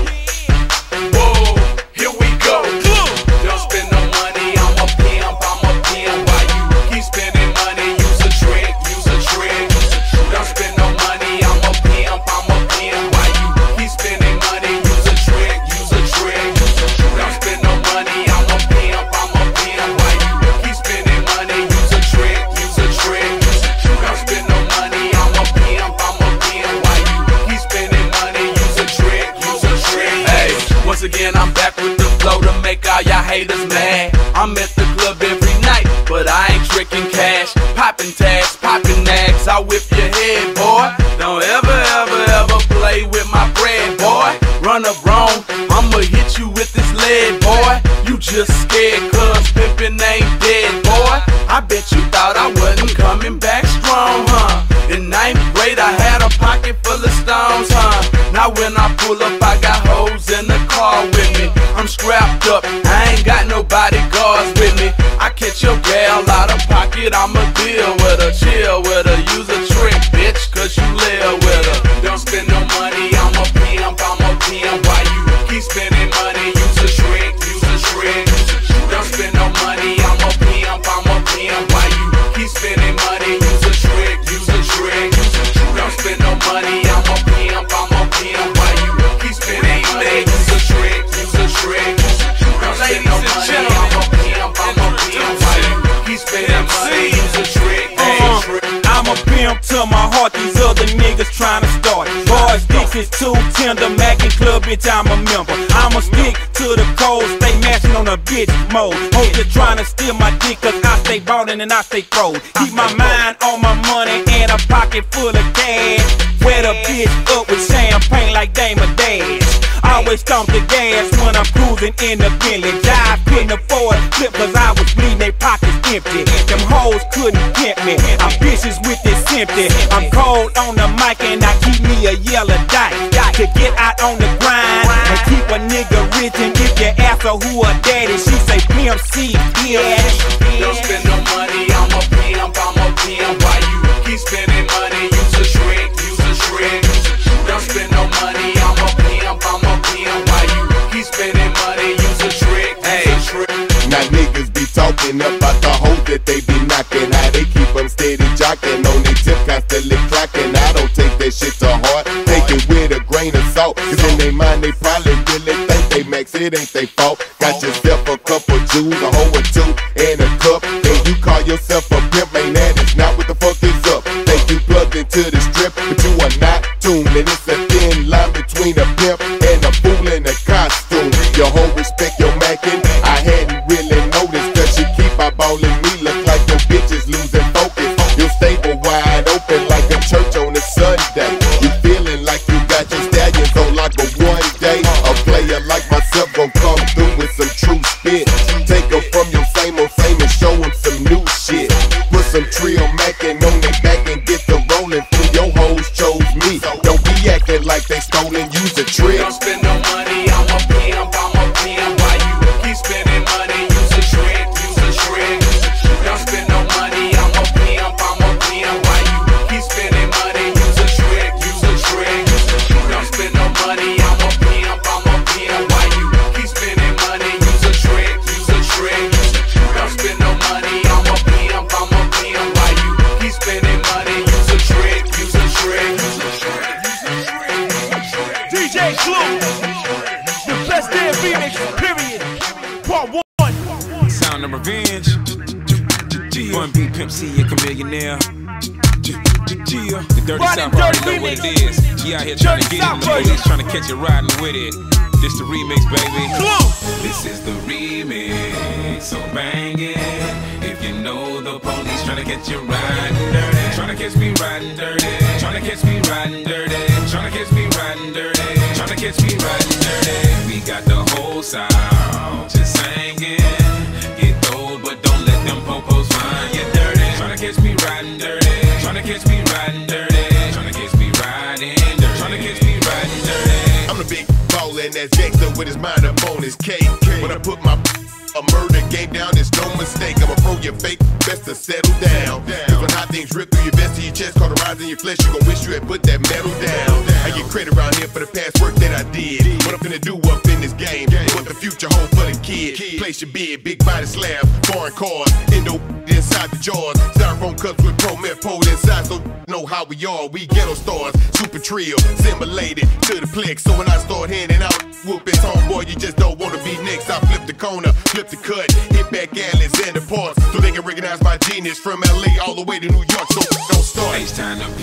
Whoa, here we go. Don't spend no money, I'm a pimp, Why you keep spending money? Use a trick, use a trick. Don't spend no money, I'm a pimp, Why you keep spending money? Use a trick, use a trick. Don't spend no money, I'm a pimp, Why you keep spending money? Use a trick, use a trick. Don't spend no money, I'm a pimp, Why you keep spending money? Use a trick, use a trick. Hey, once again I'm back with the flow to make all y'all haters mad. I'm at the club every night, but I ain't tricking cash. Popping tags, popping nags, I whip your head, boy. Don't ever, ever, ever play with my bread, boy. Run up wrong, I'ma hit you with this lead, boy. You just scared cause pimpin' ain't dead, boy. I bet you thought I wasn't coming back strong, huh? In 9th grade I had a pocket full of stones, huh? Now when I pull up I got hoes in the car with me. I'm strapped up, I ain't got no bodyguards with me. I catch your gal out of pocket, I'ma deal with her, chill with her. Use a trick, bitch, cause you live with her. Don't spend no money, I'm a pimp, Why you keep spending money? Use a trick, use a trick. Don't spend no money, I'm a pimp, Why you keep spending money? Use a trick, use a trick. Don't spend no money, I'm a pimp, Why you keep spending money? Use a trick, use a trick. Don't spend no money, I'm a pimp, Why you keep spending money? Use a trick, use a trick. I'm a pimp to my heart, these other niggas tryna start. Boys, this is too tender, Mac and Club, bitch, I'm a member. I'ma stick to the code, stay mashing on a bitch mode. Hope you're tryna steal my dick, cause I stay ballin' and I stay froze. Keep my mind on my money and a pocket full of cash. Wet a bitch up with champagne like Dame or Dash. Always stomp the gas when I'm cruising in the Bentley. I couldn't afford a clip cause I was bleeding, they pockets empty. Them hoes couldn't pimp me, I'm bitches with this empty. I'm cold on the mic and I keep me a yellow dike to get out on the grind and keep a nigga rich. And if you ask her who her daddy, she say Pimp C, bitch. Don't spend no money, I'm a pimp, Why you keep spending money? Use a trick, use a trick. Don't spend no money, I'm a pimp, Why you keep spending money? Use a trick, use a trick. Now niggas be talking about the hoes that they be knocking. How they keep them steady jocking on their tip, constantly clocking. I don't take that shit to heart, take it with a grain of salt. Cause in their mind they probably really think they max, it ain't they fault. Got yourself a couple Jews, a hoe or two, and a cup. And you call yourself a pimp, ain't that is not what the fuck is up. Think you plugged into the strip, but you are not tuned. And it's a thin line between a pimp and a fool in a costume. Your hoe gon' come through with some true spit. Take them from your fame on fame and show them some new shit. Put some Trio Mackin' on their back and get the rollin'. Through your hoes chose me. Don't be acting like they stolen, use a trick. Don't spend no money, I'm a pimp, Why you keep spending money, use a trick, Don't spend no money, I'm a pimp, Why you keep spending money, use a trick, Don't spend no money, I'm a pimp, Why you keep spending money, use a trick, Don't spend no money, I'm a pimp, Why you keep spending money, use a trick, DJ Clue, the best damn remix, period. Part 1. Sound of revenge. 1B Pimp C, a chameleonaire. The Dirty South already know what it is. She out here trying to get it, the police trying to catch you riding with it. This the remix, baby. This is the remix, so bang it. If you know the police trying to catch you riding dirty, trying to catch me riding dirty, trying to catch me riding dirty, trying to catch me riding dirty, trying to catch me riding dirty. We got the whole South just singing. Get old, but don't let them popos find you dirty. Trying to catch me riding dirty, trying to catch me riding dirty, trying to catch me riding dirty, trying to catch me riding dirty. I'm the big baller and that's gangster with his mind up on his cake. When I put my a murder game down, it's no mistake. I'ma pro your fake, best to settle down. Cause when hot things rip through your vest to your chest, cauterizing your flesh, you gon' wish you had put that metal down. I get credit around here for the past work that I did. What I'm finna do up in this game, what the future hold for the kid. Place your bid, big body slab, foreign cars, endo inside the jaws, styrofoam cups with pro meth pulled inside, so know how we are. We ghetto stars, super trio, simulated to the plex. So when I start handing out whoopings, homeboy, you just don't wanna be next. I flip the corner, flip the cut, hit back Alexander Parks, so they can recognize my genius from LA all the way to New York. So don't start. H-Town to PA,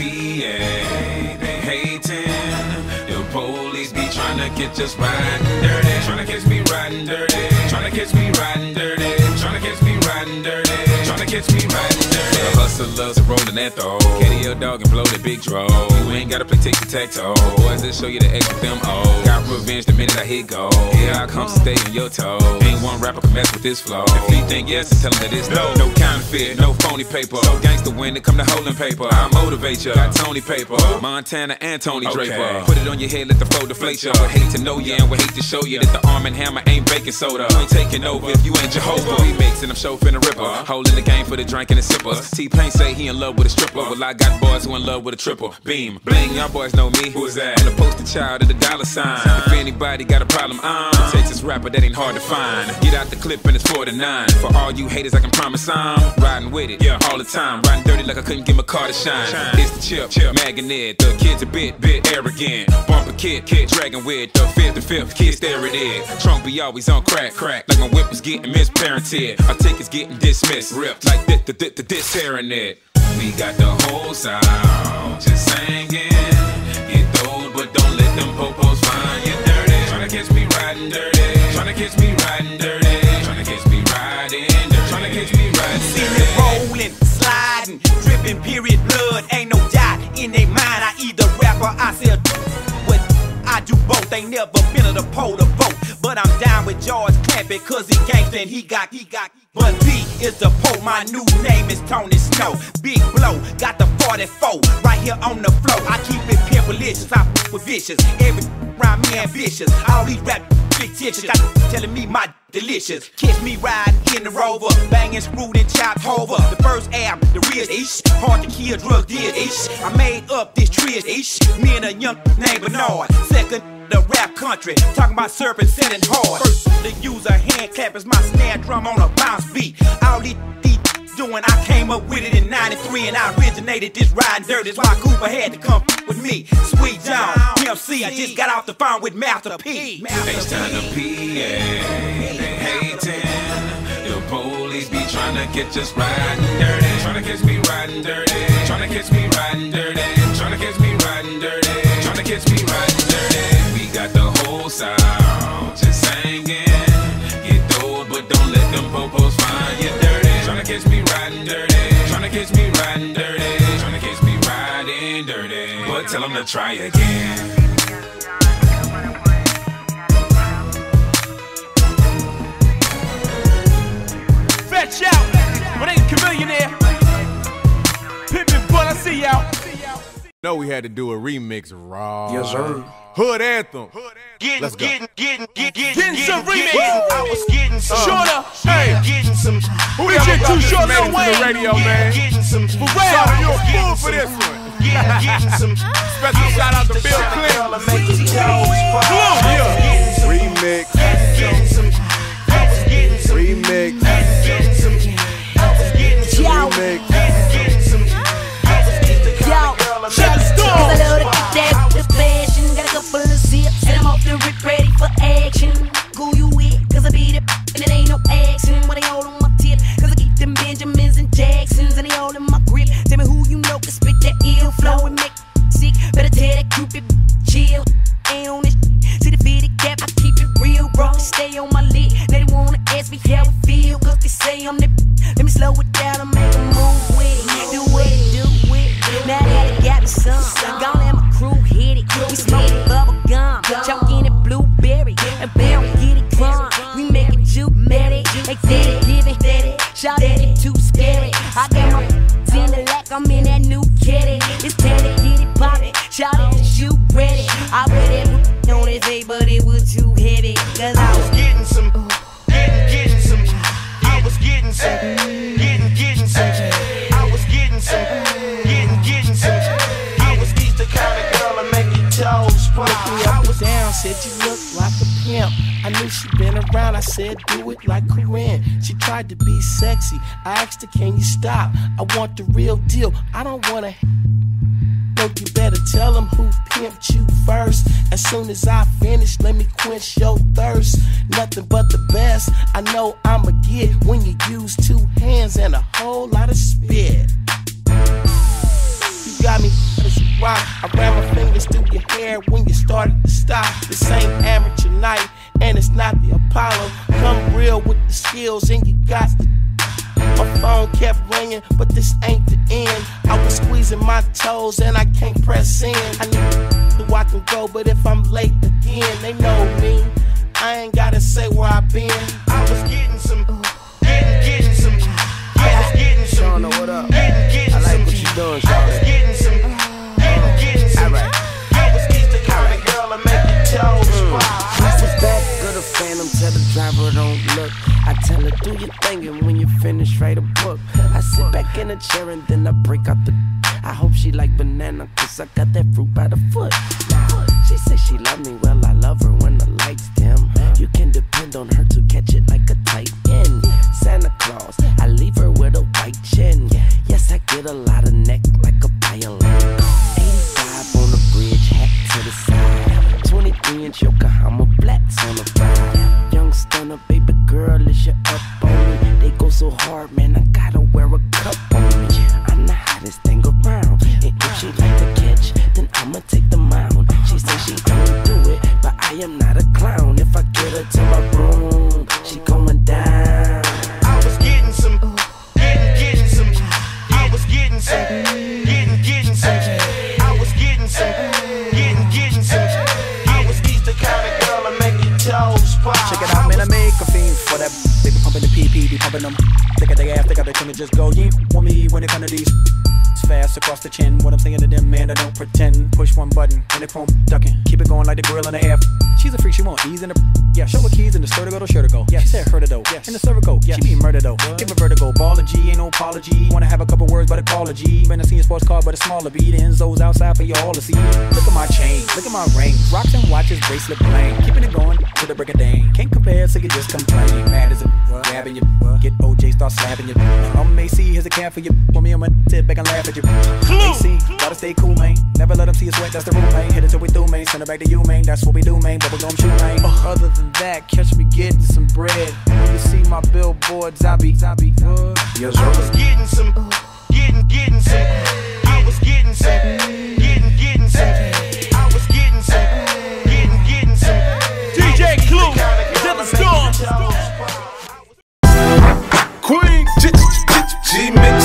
they hating. The police be trying to catch us riding dirty, trying to catch me riding dirty, trying to catch me riding dirty, trying to catch me riding dirty, trying to catch me riding dirty. The hustlers are rolling that throw, KDL dog and blow the big draw. You ain't gotta play tic-tac-toe, boys that show you the X with them O's. Got revenge the minute I hit go. Here I come to stay on your toes. Ain't one rapper can mess with this flow. If he think yes, then tell him that it's no. No counterfeit, no phony paper. So gangsta when it come to holding paper, I motivate ya. Got Tony paper, Montana and Tony Draper. Put it on your head, let the flow deflate ya. Would hate to know ya and would hate to show ya that the Arm & Hammer ain't baking soda. You ain't taking over if you ain't Jehovah. Remix and I'm show finna ripper. Holding the game for the drinking and sippers. T-Pain say he in love with a stripper. Well, I got boys who in love with a triple. Beam, bling, y'all boys know me. Who is that? I'm the poster child of the dollar sign. If anybody got a problem, I'm a Texas rapper that ain't hard to find. Get out the clip and it's 4-9. For all you haters, I can promise I'm riding with it, all the time. Riding dirty like I couldn't give my car to shine. It's the chip, magnet. The kid's a bit arrogant. Bumper kid, dragging with the fifth, kids there it is. Trunk be always on crack, like my whip was getting misparented. Our tickets getting dismissed, ripped like this tearing it. We got the whole South just singing. Get old, but don't let them popos find you dirty. Tryna catch me riding dirty, tryna catch me riding dirty, tryna catch me riding dirty, tryna catch me riding dirty. See me rolling, sliding, dripping period blood. Ain't no doubt in their mind. I either rap or I sell. What I do both. Ain't never been at the pole to vote, but I'm down with George Clampett cause he gangsta and he got. But B is the pole, my new name is Tony Snow. Big blow, got the 44 right here on the floor. I keep it pimpalicious, I f with vicious. Every round me ambitious. All these rap fictitious, got telling me my delicious. Catch me riding in the Rover, banging, screwed and chopped over. The first album, the real ish, hard to kill, drug deal ish. I made up this trio ish, me and a young named Bernard. Second, the rap country, talking about serpent selling hard. First, the user hand clap is my snare drum on a bounce beat. All these doing, I came up with it in 93 and I originated this riding dirty. That's why Cooper had to come with me. Sweet John, PMC, I just got off the phone with Master P. H-Town to PA, they hating. The police be trying to catch us riding dirty, trying to catch me riding dirty, trying to catch me riding dirty, trying to catch me riding dirty, trying to catch me riding dirty. We got the whole South just singing. Get old, but don't let them popos find you dirty. Tryna catch me riding dirty, tryna catch me riding dirty, tryna catch me riding dirty. But tell them to try again. see y'all. Know we had to do a remix raw. Yes, sir. Hood anthem. Let's go. Getting some remix. I was getting some. Shorter. Hey. Getting some. Who we get too short on the radio, man? For real. You're a fool for this one. Getting some. Special shout out to Bill Clinton. Remix. Remix. Shut the storm. I love to get that with the fashion. Got a couple of zips and I'm off the rip, ready for action. Who you with? Cause I beat it and it ain't no action. What they all on my tip? Cause I keep them Benjamins and Jacksons and they all in my grip. Tell me who you know can spit that ill flow and make sick. Better tell that Cupid chill. Ain't on this. See the fitted cap, I keep it real, bro. Stay on my lid. They wanna ask me how it feel. Cause they say I'm the. Let me slow it down and make a move with it. Do it, do it. Now that it got me some, gon' let my crew hit it. We smoking bubble gum, choking it blueberry, and Barry get it crunk. We make it juke-matic, they did it, give it, shout it, it too scary. I got my in the lack, I'm in that new kitty. It's tatted, get it poppin', shout it, the shoe ready. I put that on his face, but it was too heavy. Cause I was getting some, getting some. I was getting some, getting some. I was getting some, getting some. I was the kind of girl that make your toes pop. I was down, said you look like a pimp. I knew she'd been around, I said do it like Corinne. She tried to be sexy, I asked her can you stop? I want the real deal, I don't wanna. No, you better tell them who pimped you first. As soon as I finish, let me quench your thirst. Nothing but the best, I know I'ma get when you use 2 hands and a whole lot of spit. You got me as a rock. I ran my fingers through your hair when you started to stop. This ain't amateur night, and it's not the Apollo. Come real with the skills, and you got the. My phone kept ringing, but this ain't the end. I was squeezing my toes, and I can't press in. I know I can go, but if I'm late again, they know me. I ain't gotta say where I've been. I was getting some, getting some. I was getting some. Shauna, what up? Getting I like some. what you doing, Shauna. I was getting some, getting some. Alright. I was the kind of girl that make your toes pop. This is back of the Phantom, tell the driver don't look. I tell her do your thing and when you finish write a book. I sit back in a chair and then I break out the. I hope she like banana cause I got that fruit by the foot. She says she love me, well I love her when the lights dim. You can depend on her to catch it like a tight end. Santa Claus, I leave her with a white chin. Yes, I get a lot of neck like a violin. 85 on the bridge, hat to the side. 23-inch Yokohama flats on the ride. Young stunner, baby girl, is you up on me? They go so hard, man, I gotta wear a cup on me. I'm the hottest thing around, and if she like to catch, then I'ma take the mound. She says she don't do it, but I am not a clown. If I get her to my room, she going down. I was getting some, getting some. I was getting some, getting some. I was getting some, getting some. I was the kind of girl that make your toes pop. Check it out, man, I make a fiend for that. They be pumping the PP, be pumping them. They got their ass, they got their chin to just go. You ain't want me when it come to these. It's fast across the chin. What I'm saying to them, man, I don't pretend. Push one button and the chrome ducking. Keep it going like the grill in the air. She's a freak, she want ease in the. Yeah, show her keys in the skirt to go to shirt to go. Yeah, she said her to though. Yes. In the cervical. Yeah, she be murder though. Give her vertigo. Ball of G, ain't no apology. Wanna have a couple words, but a call of G. Been a senior sports car, but a smaller B. The Enzo's outside for y'all to see. Look at my chain, look at my ring. Rocks and watches, bracelet bling. Keeping it going to the break of day. Can't compare, so you just complain. Mad as a grabbing you. Get OJ, start slapping you. I'm AC, here's a can for you. For me, I'm gonna sit back and laugh at you. AC, gotta stay cool, man. Never let them see you sweat, that's the rule, man. Hit it till we through, man. Send it back to you, man. That's what we do, man. Bubble gum shoot, man. Other than that, catch me getting some bread. When you see my billboards, I be what? Yes, I was getting some, getting some. I was getting some, getting some. I was getting some, getting some. DJ Clue, to the storm. Queen, G-Mix.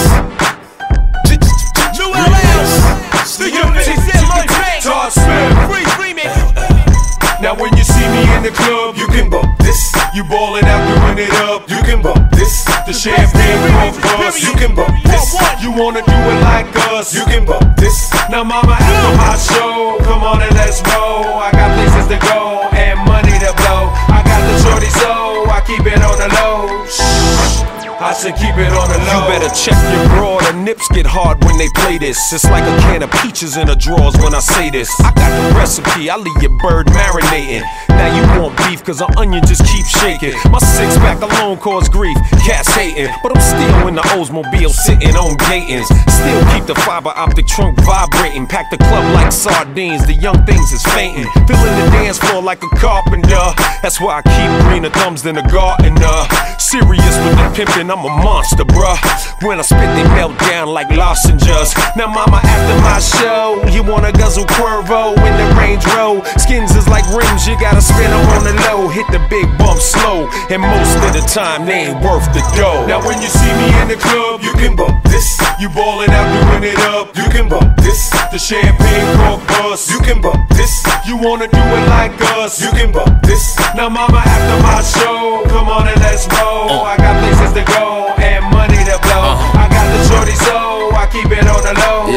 New LLs. The Unity Lloyd Banks. Todd Smith. Free remix. Now when you see me in the club, you can bump this. You ballin' out, doing it up, you can bump this. The champagne cork bus, you can bump this. You wanna do it like us, you can bump this. Now mama, after my show, come on and let's roll. I got places to go and money to blow. I got the shorty so I keep it on the low. I should keep it on the low. You better check your bra, the nips get hard when they play this. It's like a can of peaches in the drawers when I say this. I got the recipe, I leave your bird marinating. Now you want beef cause the onion just keeps shaking. My six pack alone cause grief, cats hating. But I'm still in the Oldsmobile sitting on Gators. Still keep the fiber optic trunk vibrating. Pack the club like sardines, the young things is fainting. Filling the dance floor like a carpenter. That's why I keep greener thumbs than a gardener. Serious with the pimpin', I'm a monster, bruh. When I spit, they melt down like lozenges. Now, mama, after my show, you wanna guzzle Cuervo in the Range Road. Skins is like rims, you gotta spin them on the low. Hit the big bump slow, and most of the time, they ain't worth the dough. Now, when you see me in the club, you can bump this. You ballin' out, doing it up, you can bump this. The champagne cork bus, you can bump this. You wanna do it like us, you can bump this. Now, mama, after my show, come on and let's roll. I got places to go and money to blow. I got the shorty so I keep it on the low.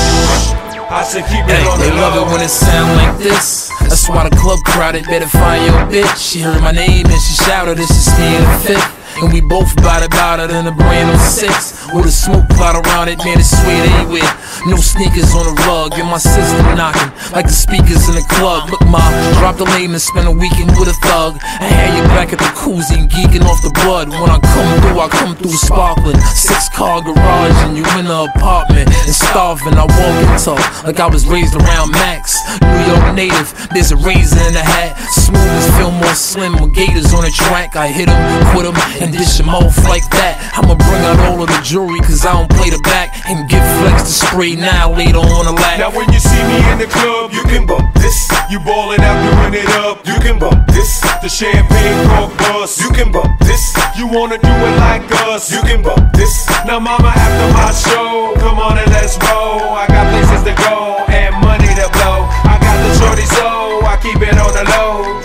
I should keep it on the they low. love it when it sound like this. That's why the club crowded. Better find your bitch. She heard my name and she shouted, "This is me in the fifth." And we both bout it in a brand new 6 with a smoke cloud around it, man, it's sweet anywhere. No sneakers on the rug, and my system knocking like the speakers in the club. Look, ma, drop the lane and spend a weekend with a thug. I had you back at the koozie and geeking off the blood. When I come through sparkling. 6-car garage and you in the apartment and starving. I walk and talk like I was raised around Max. New York native, there's a razor in the hat. Smooth as Fillmore Slim with gators on the track. I hit him, quit him, and dish him off like that. I'ma bring out all of the jewelry cause I don't play the back. And get Flex to spray now later on the lap. Now when you see me in the club, you can bump this. You ballin' out, doing it up, you can bump this. The champagne cork bus, you can bump this. You wanna do it like us, you can bump this. Now mama, after my show, come on and let's roll. I got places to go and money to blow. I got the shorty so I keep it on the low.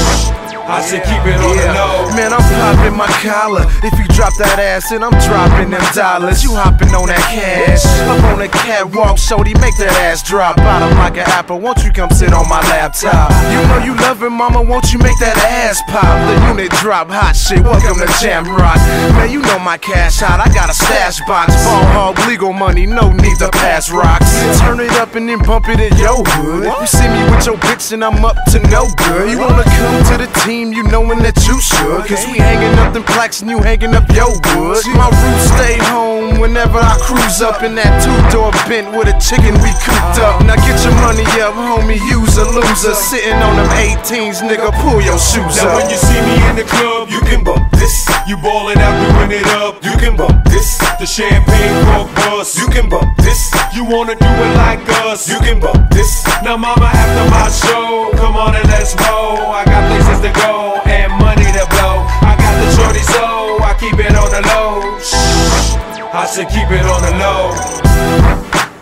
I should keep it on the low. Man, I'm popping my collar. If you drop that ass, then I'm dropping them dollars. You hopping on that cash. Up on the catwalk, shorty, make that ass drop. Bottom like an apple, won't you come sit on my laptop? You know you love it, mama, won't you make that ass pop? The unit drop, hot shit, welcome to Jamrock. Man, you know my cash hot, I got a stash box. Ball hog, legal money, no need to pass rocks. Turn it up and then bump it in your hood. You see me with your bitch and I'm up to no good. You wanna come to the team, you knowin' that you should. Cause we hanging up them plaques and you hanging up your wood. My roots stay home whenever I cruise up in that 2-door Bent with a chicken we cooked up. Now get your money up, homie, you's a loser. Sitting on them 18s, nigga, pull your shoes up. Now when you see me in the club, you can bump this. You ballin' out, doing it up, you can bump this. The champagne cork bus, you can bump this. You wanna do it like us, you can bump this. Now mama, after my show, come on and let's roll. I got places to go and money to blow. I got the shorty so I keep it on the low. I should keep it on the low.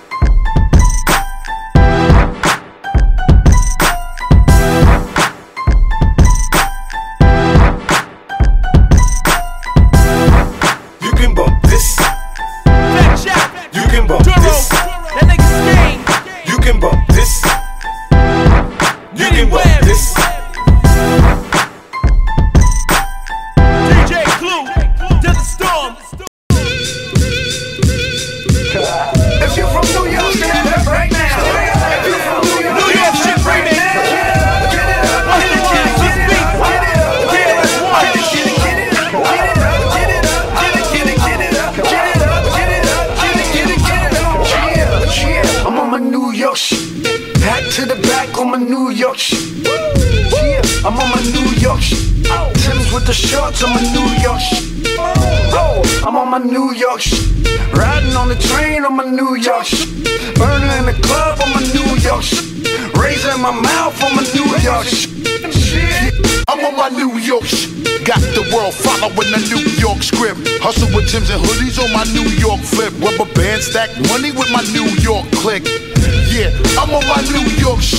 I'm on my New York shit. Timbs with the shorts, I'm a New York shit. Oh, I'm on my New York shit. Riding on the train, I'm a New York shit. Burning in the club, I'm a New York shit. Razor in my mouth, I'm a New York shit. I'm on my New York shit. Got the world following the New York script. Hustle with Timbs and hoodies on my New York flip. Rubber band stack money with my New York click. Yeah, I'm on my New York shit.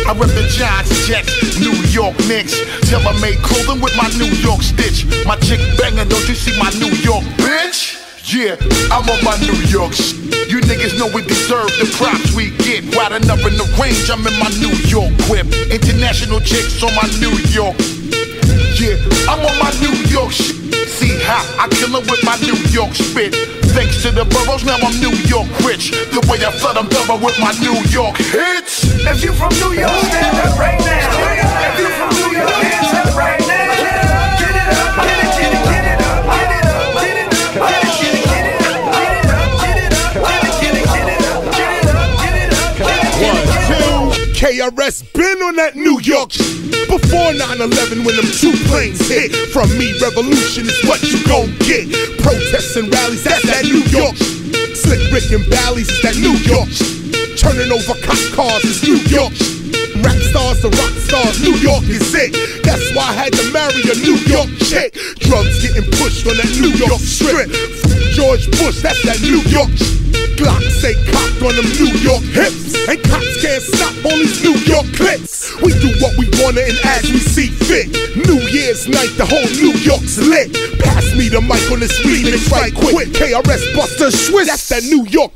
I rep the Giants, Jets, New York Knicks. Tailor-made clothing with my New York stitch. My chick banging, don't you see my New York bitch? Yeah, I'm on my New York shit. You niggas know we deserve the props we get. Riding up in the range, I'm in my New York whip. International chicks on my New York. Yeah, I'm on my New York shit. See how I kill her with my New York spit. Thanks to the boroughs, now I'm New York rich. The way I flood them double with my New York hits. If you from New York, stand up right now. If you from New York, hands up right now. Get it up, get it, get it, get it up, get it up, get it up, get it, get it, get it up, get it up, get it up, get it, get it, get it up, get it up, get it up, get it, get it. KRS been on that New York before 9/11 when them two planes hit. From me, revolution is what you gon' get. Protests and rallies, that's that New York. Slick Rick and Bally's is that New York. Turning over cop cars is New York. Rap stars to rock stars, New York is it. That's why I had to marry a New York chick. Drugs getting pushed on that New York strip. George Bush, that's that New York. Glock say cocked on them New York hips. And cops can't stop on these New York clips. We do what we wanna and as we see fit. New Year's night, the whole New York's lit. Pass me the mic on this remix right quick. KRS Buster Swiss, that's that New York.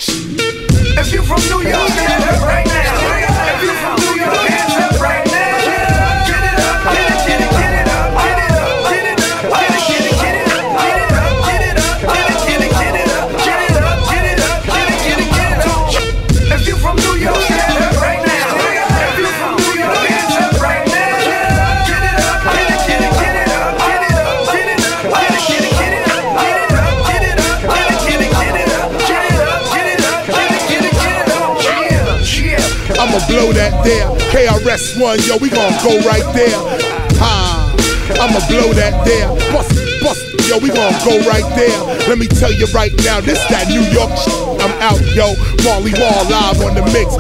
If you from New York, stand up right now. If you from New York, hands up right now. Get it up, get it, get it, get it up, get it up, get it up, get it, get it, get it up, get it up, get it up, get it, get it, get it up, get it up, get it up, get it, get it, get it up. If you from New York, stand up right now. If you from New York, hands up right now. Get it up, get it, get it, get it up, get it up, get it up, get it, get it, get it up, get it up, get it up, get it, get it, get it up, get it up, get it up, get it, get it, get it up. Yeah. I'ma blow that there. KRS-One, yo, we gon' go right there. Ha, I'ma blow that there. Bust, yo, we gon' go right there. Let me tell you right now, this that New York shit. I'm out, yo. Marley Marl live on the mix.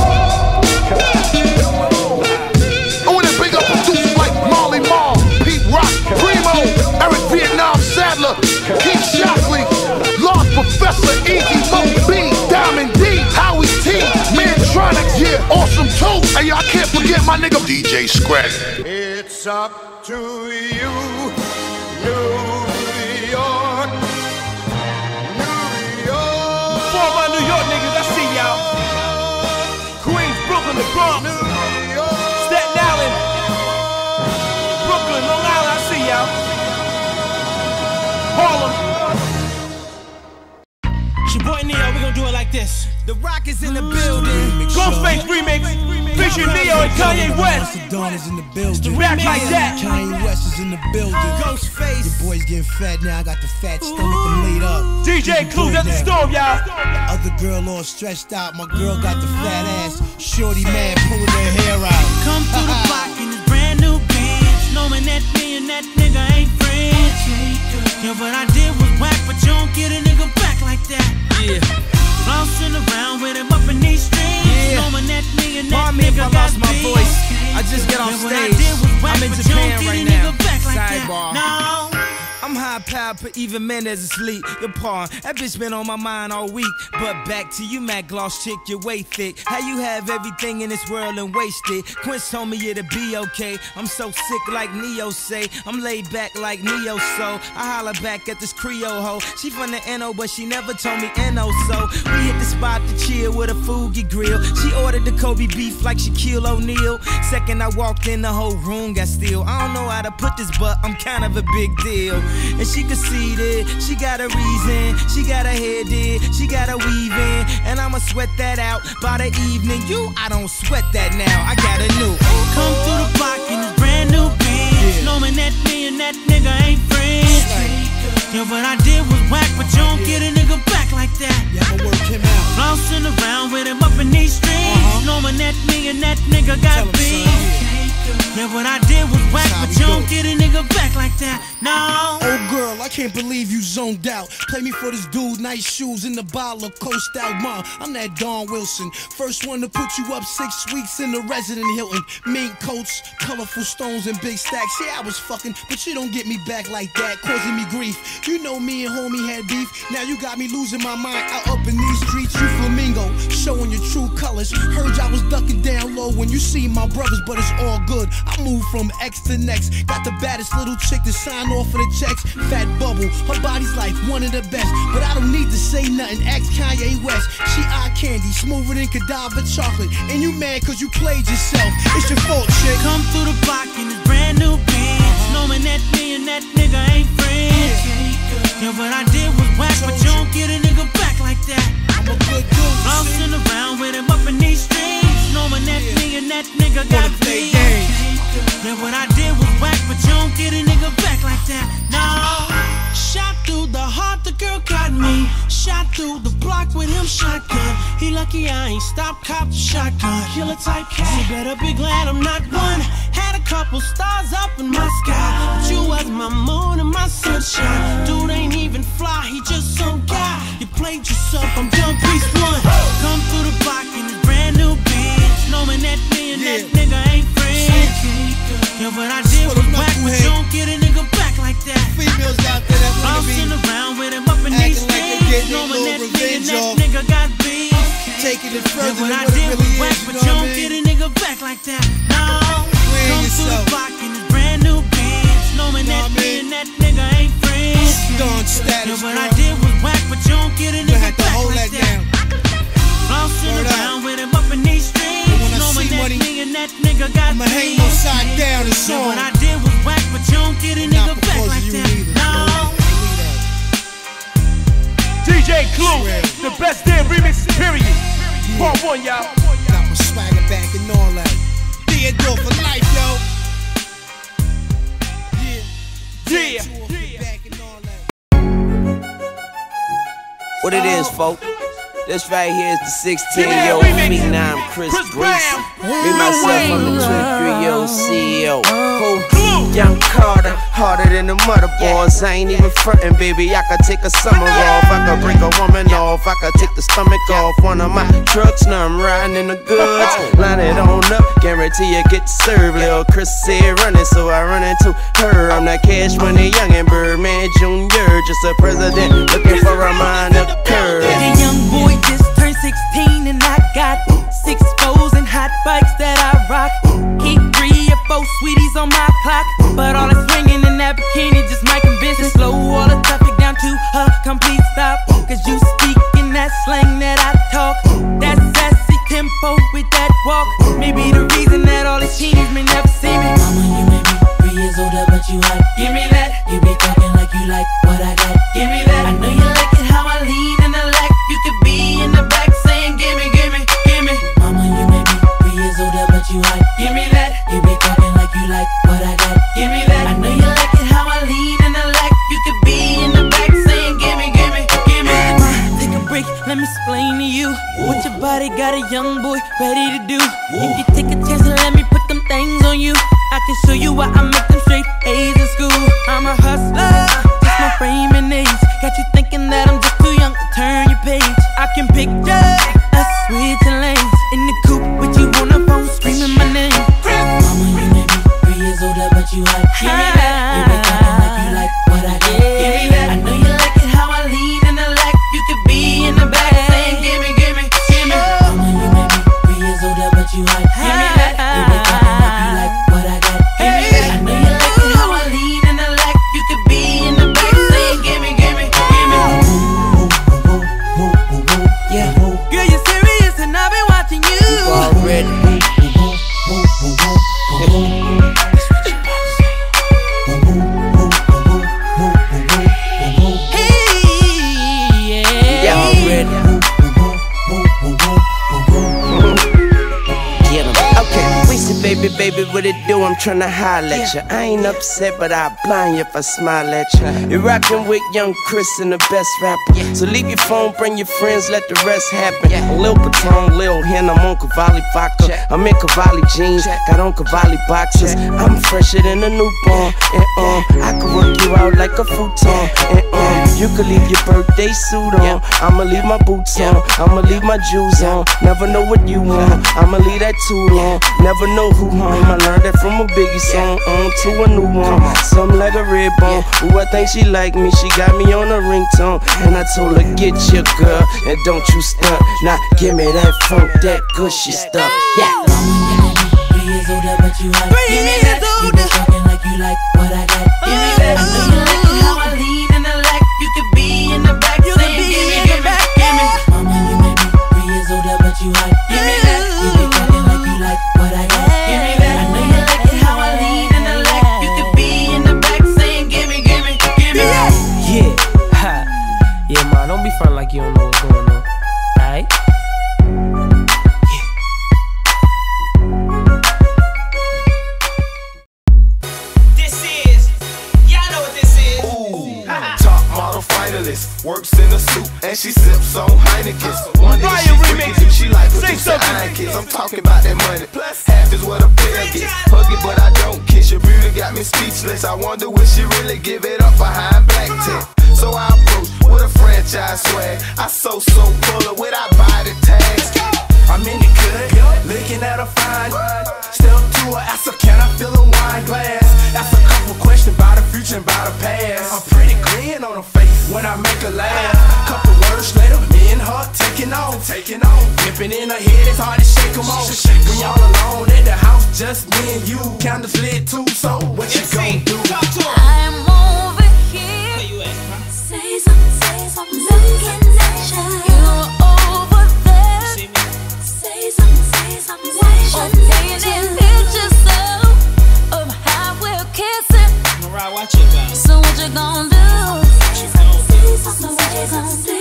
I wanna big up producers like Marley Marl, Pete Rock, Primo, Eric Vietnam Sadler, Keith Shockley, Lost Professor, Easy Mo B, Diamond D, Howie T, Mantronics, yeah, Awesome too. Hey, I can't forget my nigga DJ Scratch. It's up to you, New York, New York. For all my New York niggas, I see y'all. Queens, Brooklyn, the Bronx, Staten Island, Brooklyn, Long Island, I see y'all. Harlem. It's your boy Neo, we gon' do it like this. The Rock is in the building. Ghostface remix, featuring Neo and Kanye West. Dawn is in the building. It's the rap like that. Kanye West is in the building. Ghostface. Your boy's getting fat now. I got the fat stomach and laid up. DJ Clues at the storm, y'all. Other girl all stretched out. My girl got the fat ass. Shorty mad, pulling her hair out. Come through the block in his brand new Benz, knowing that me and that nigga ain't friends. Yeah, what I did was whack, but you don't get a nigga back like that. Yeah. Bouncing around with him up in these streets, knowing that me and that nigga got my voice. I just get on stage. I'm in Japan right now. Sidebar. No. I'm high powered, put even Mendez asleep. Your pawn, that bitch been on my mind all week. But back to you, Mac Gloss chick, you're way thick. How you have everything in this world and waste it? Quince told me it'll be okay. I'm so sick like Neo say. I'm laid back like Neo, so I holler back at this Creole hoe. She from the NO, but she never told me NO, so we hit the spot to chill with a Fugi grill. She ordered the Kobe beef like Shaquille O'Neal. Second I walked in, the whole room got still. I don't know how to put this, but I'm kind of a big deal. And she conceited, she got a reason, she got a head in, she got a weave in, and I'ma sweat that out by the evening. I don't sweat that now, I got a new. Come through the block in his brand new Benz, knowing that me and that nigga ain't friends. Yeah, what I did was whack, but you don't get a nigga back like that. Yeah, I'ma work him out. Bouncing around with him up in these streets, knowing that me and that nigga got beef. Yeah, what I did was whack, but you don't get a nigga back like that. No. Oh girl, I can't believe you zoned out. Play me for this dude, nice shoes in the bottle of Coast out. Mom, I'm that Don Wilson. First one to put you up 6 weeks in the Resident Hilton. Mink coats, colorful stones and big stacks. Yeah, I was fucking, but you don't get me back like that, causing me grief. You know me and homie had beef. Now you got me losing my mind out up in these streets. You flamingo. showing your true colors. Heard y'all was ducking down low when you see my brothers, but it's all good. I move from X to next. Got the baddest little chick to sign off for the checks. Fat Bubble, her body's like one of the best. But I don't need to say nothing, ask Kanye West. She eye candy, smoother than Godiva chocolate. And you mad cause you played yourself. It's your fault, chick. Come through the block in this brand new Benz, knowing that me and that nigga ain't friends. Yeah, what I did was whack, but you don't get a nigga back like that. I'm a good dude. Bouncing around with him up in these streets, knowing that me and that nigga got beat. Yeah, what I did was whack, but you don't get a nigga back like that. No. Shot through the heart, the girl got me. Shot through the block with him shotgun. He lucky I ain't stopped, cop the shotgun. Killer type cat, you better be glad I'm not one. Had a couple stars up in my sky, but you was my moon and my sunshine. Dude ain't even fly, he just some guy. You played yourself, I'm Young Priest 1. Come through the block in this brand new Benz, knowing that me and that nigga ain't friends. Yeah, what I did was whack, but you don't get a nigga back like that. Females out there that wanna be bouncing around with him up in these streets, knowing that me and that nigga got beat. Taking it further yeah, what than I what did it was really whack, is, but you you know don't what I get mean? a nigga back like that. No, come through the block in this brand new Benz, knowing that me and that nigga ain't friends. Yeah, what I did was whack, but you don't get a nigga back like that. Bouncing around with him up in these streets, knowing that me and that nigga got I'ma hang my side down and yeah, song. what I did was whack, but you don't get a nigga back like that. No. DJ Clue, the best damn remix, period. Part 1, y'all. Got my swagger back and all that. Theodore for life, yo. Yeah. What it is, folk? This right here is the 16-year-old phenom Chris Grayson. Me, myself, I'm the 23-year-old CEO. Young Carter, harder than the motherboards. I ain't even frontin', baby. I could take a summer off. I could break a woman off. I could take the stomach off one of my trucks. Now I'm riding in the goods. Line it on up, guarantee you get served. Lil' Chris said running, so I run into her. I'm that Cash Money youngin' Birdman Jr. Just a president looking for a minor curve. The young boy just turned 16 and I got 6 foes and hot bikes that I rock. Keep 3 or 4 sweeties on my clock, but all that's swinging in that bikini just might convince it. Slow all the traffic down to a complete stop, cause you speak in that slang that I talk. That sassy tempo with that walk, maybe the reason that all the teenies may never see me. Mama, you may be 3 years older, but you hot. Give me that. You be talking like you like what I got. Give me that. I know you like it how I lean in the leg. You could be in the back saying gimme, gimme, gimme. Mama, you may be 3 years older, but you hot. Give me that. You be talking like you like what I got. Give me that. I know you like it how I lean in the leg. You could be in the back saying gimme, gimme, gimme. Take a break, let me explain to you what your body got a young boy ready to do. If you take a chance and let me put them things on you, I can show you why I make them straight A's in school. I'm a hustler, just my frame and age got you thinking that I'm just too young to turn your page. I can picture us switching lanes in the coupe with you on the phone screaming my name. Mama, you may be 3 years older, but you hot. Give me that. You be talking like you like what I got. Give me that. I know you like it how I lean in the leg. You could be in the back saying gimme, gimme, gimme. Mama, you may be 3 years older, but you hot. Give me that. You be talking like you like what I got. Give me that. I know you like it how I lean in the leg. You could be in the back saying gimme, gimme, gimme. Yeah. Girl, you're serious and I've been watching you. Already. Baby, what it do? I'm tryna holler at ya. I ain't upset, but I'll blind you if I smile at ya. You're rockin' with Young Chris and the best rapper. So leave your phone, bring your friends, let the rest happen. Lil Patron, Lil Hen, I'm on Cavalli vodka. I'm in Cavalli jeans, got on Cavalli boxes. I'm fresher than a newborn, and I can work you out like a futon, and You could leave your birthday suit on. I'ma leave my boots on. I'ma leave my jewels on. Never know what you want. I'ma leave that too long. Never know who home. I learned that from a Biggie song. On to a new one. Something like a red bone. Ooh, I think she like me. She got me on a ringtone. And I told her, get your girl and don't you stunt. Now give me that funk, that gushy stuff. Yeah. 3 years older, but you hot. Give me that. You been talking like you like what I got. Give me that. I know you like it how I lean in the lack. You could be in the back. You could be in the back. Give me. Mama, you may be 3 years older, but you hot. Give me that. You been talking like you like what I got. Give me that. I know you like it how I lean in the lack. You could be in the back saying, give me, give me, give me. Yeah, ha. Yeah, man, don't be frontin' like you don't know what's going on. Alright? Works in a suit and she sips on Heineken. Wonder if she's freaky, she like producer iron kids. I'm talking about that money, plus half is what a player gets. Hug it but I don't kiss, your beauty got me speechless. I wonder will she really give it up behind black tech. So I approach with a franchise swag. I so full of without body tags. I'm in the good, looking at a fine. Step to her, ask her, can I fill a wine glass? Ask a couple questions about the future and about the past. A pretty grin on her face when I make her laugh. Couple words later, me and her taking on. Dipping in her head, it's hard to shake them off. When y'all alone at the house, just me and you. Candles lit too, so what you gon' do? I'm over here. Where you at, huh? Say something, looking at you. You're over there. See me? Say something, taking pictures of how we're kissing. Mariah, watch it, man. So what you gon' do? So what you gon' do?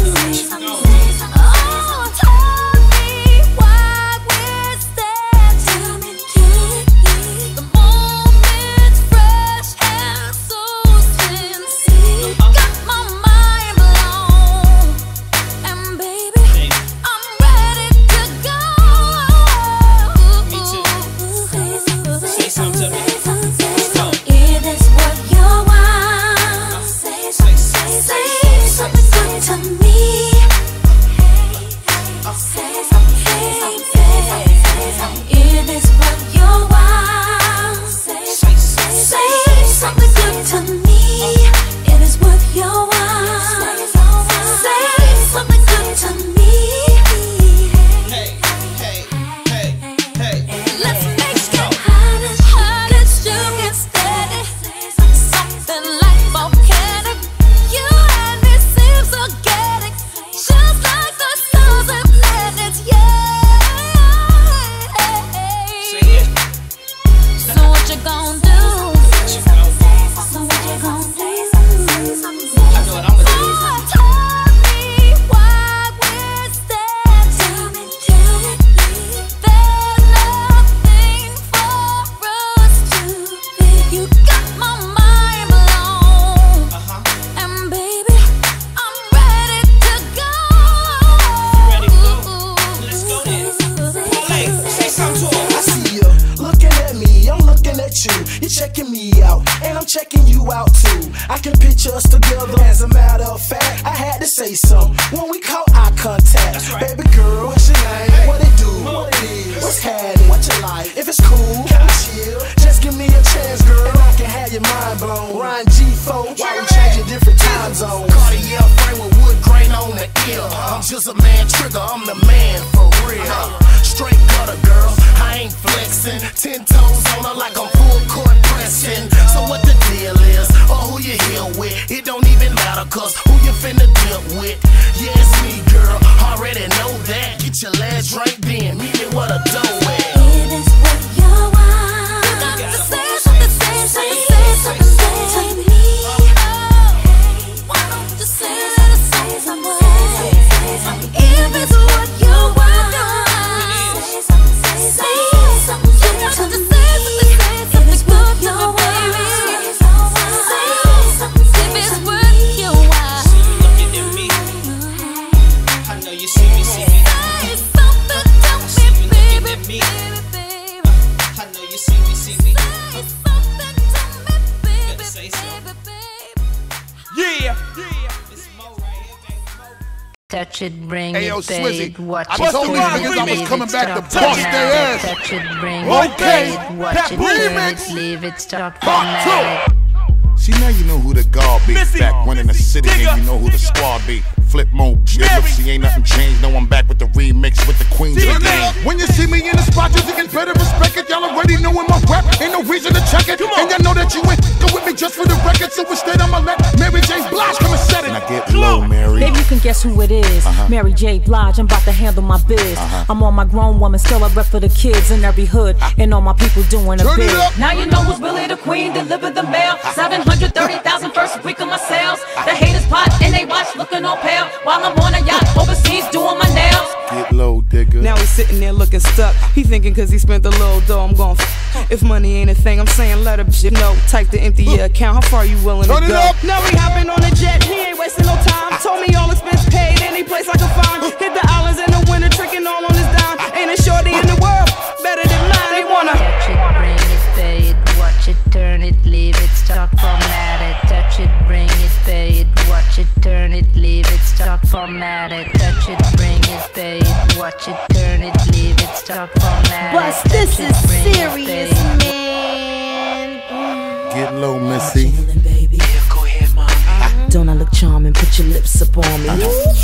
Oh, tell me why we're standing. The moment's fresh and so sincere. Got my mind blown, and baby, I'm ready to go. Me too. Say something to me. Is this what you want? Say something good to me. Say is this what you want? Say something good to me. It is what you want. Say something good to me. Let's make it hot as you can steady. Something like volcanic. You and me seems organic, just like the stars and planets. So what you gon' do? So what you gon' do? I know what I'm gonna do. Tell me why we're standing. There's nothing for us to be. You got my mind blown, and baby, I'm ready to go. Ready to go? Let's go then. Hey, say something to her. I see you looking at me, I'm looking at you. You're checking me out, and I'm checking you out too. I can picture us together. As a matter of fact, I had to say something when we caught eye contact. Baby girl, what's your name? What it do? What it is? What's happening? What you like? If it's cool, can we chill? Just give me a chance, girl. I can have your mind blown. Ryan G4, why we changing different time zones? Cartier frame with wood grain on the ear. I'm just a man trigger, I'm the man for real. Straight gutter, girl, I ain't flexing. 10 toes on her like I'm full court pressing. So what the deal is, or who you here with? It don't even matter, cause who you finna deal with? Yeah, it's me, girl, already know that. Get your last drink then, meet me where the dough at. It is what you want. You got to say something to me. Why don't you say something? If it's what you want, say something good to me. If it's what you want, say something. If it's what you want, Looking at me. I know you see me. say something to me, baby. Yeah. Touch it, bring Hey, yo, it, pay Swizzy, it, watch I it, told these niggas I was coming back to bust their ass. touch it, bring Okay. it, pay it, watch it, turn it, leave it, start format it. See, now you know who the guard be. Back running the city, and you know who the squad be. Flip mode, shit, look, see, ain't nothing changed. No, I'm back with the remix with the queens of the game. When you see me in the spot, you think it's better respect it. Y'all already know in my rap, ain't no reason to check it. And y'all know that you ain't go with me just for the record. So instead, I'ma let Mary J. Blige come and set it. And I get low, Mary. Maybe you can guess who it is. Mary J. Blige, I'm about to handle my biz. I'm on my grown woman, still I rep for the kids in every hood. And all my people doing a bid. Now you know who's really the queen, deliver the mail. 730,000 first week of my sales. The haters pot and they watch looking all pale. While I'm on a yacht overseas doing my nails. Get low, digger. Now he's sitting there looking stuck. He thinking cause he spent a little dough, I'm gon' f. If money ain't a thing, I'm saying let a bitch know. Type the empty your account, how far you willing to go? Now he hopping on the jet, he ain't wasting no time. Told me all expense paid, any place I can find. Hit the islands in the winter, tricking all on his dime. Ain't a shorty in the world better than mine. They wanna touch it, bring it, pay it, watch it, turn it, leave it, start format it. Touch it, bring it, pay it, watch it, turn it, leave it, start format it. Touch it, bring it, pay it, watch it, turn it, leave it, start format it. But this is serious, man. Get low, Missy. Don't I look charming? Put your lips up on me.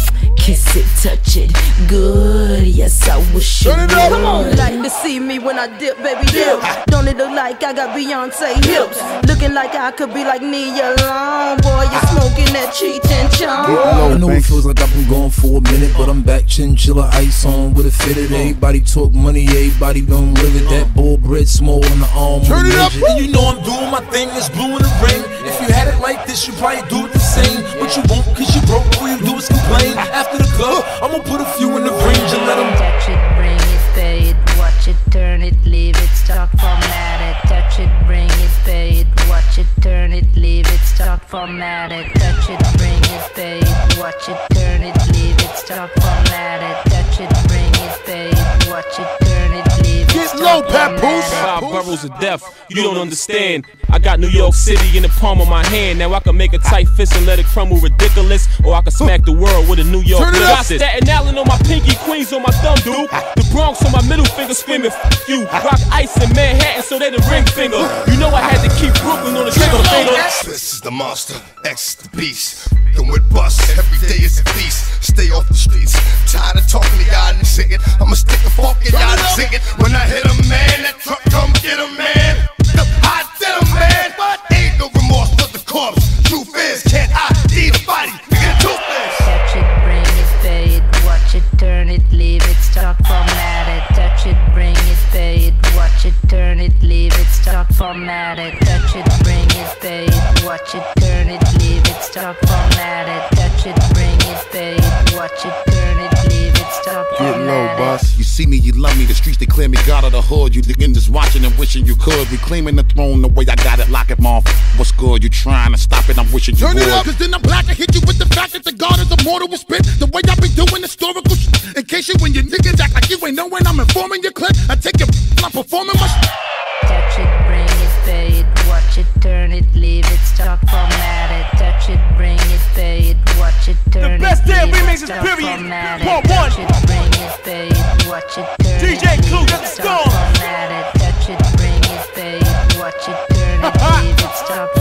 Kiss it, touch it, good. Yes, I wish you would. Come on, like to see me when I dip, baby dip. Don't it look like I got Beyonce hips? Looking like I could be like Nia Long. Boy, you smoking that cheat and charm. I know it feels like I've been gone for a minute, but I'm back, chinchilla ice on with a fitted. Everybody talk money, everybody gon' live it. That bull bread small in the arm. Turn it up. And you know I'm doing my thing, it's blue in the ring. If you had it like this, you probably do it the same. But you won't, cause you broke, all you do is complain. After the club, I'ma put a few in the range and let them touch it, bring it, pay it, watch it, turn it, leave it, start format it. Touch it, bring it, pay it, watch it, turn it, leave it, start format it. Touch it, bring it, pay it, watch it, turn it, leave it, start format it. Touch it, bring it, pay it, watch it, turn it, leave it. Get low, Papoose. 5 boroughs of death, you don't understand. I got New York City in the palm of my hand. Now I can make a tight fist and let it crumble ridiculous, or I can smack the world with a New York got Staten Island on my pinky, Queens on my thumb, dude. The Bronx on my middle finger screaming, f you. Rock ice in Manhattan, so they the ring finger. You know I had to keep Brooklyn on the trigger finger. This is the monster, X is the beast. Going with bust, every day is a feast. Stay off the streets, tired of talking to y'all and singing. I'ma stick a fork in y'all and sing it. When I hit a man, that truck come get a man. The hot denim man, ain't no remorse for the corpse. Truth is, can't ID the body. Get toothless. Touch it, bring it, pay it, watch it, turn it, leave it, start format it. Touch it, bring it, pay it, watch it, turn it, leave it, start format it. Touch it, bring it, pay it, watch it, turn it, leave it, start format it. Touch it, bring it, pay it, watch it, turn it, leave it, start Get format low, it. boss. You see me, you love me. The streets declare me God of the hood. You thinking just watching and wishing you could. Reclaiming the throne the way I got it. Lock it, mom. What's good? You trying to stop it? I'm wishing you would. Turn it up, cause then I'm black and hit you with the fact that the God is immortal will spit the way I be doing historical shit. In case you when your niggas act like you ain't knowing I'm informing your clip. I take your I'm performing my Touch it, bring it, pay it, watch it, turn it, leave it, start format it. Touch it, bring it, pay it, watch it, turn it, The best damn leave it, remixes, start period. format it. Part Touch one. it, bring it, pay it, watch it, turn DJ it, Clue, leave it, let's start go. format it. Touch it, bring it, pay it, watch it, turn it, leave it, start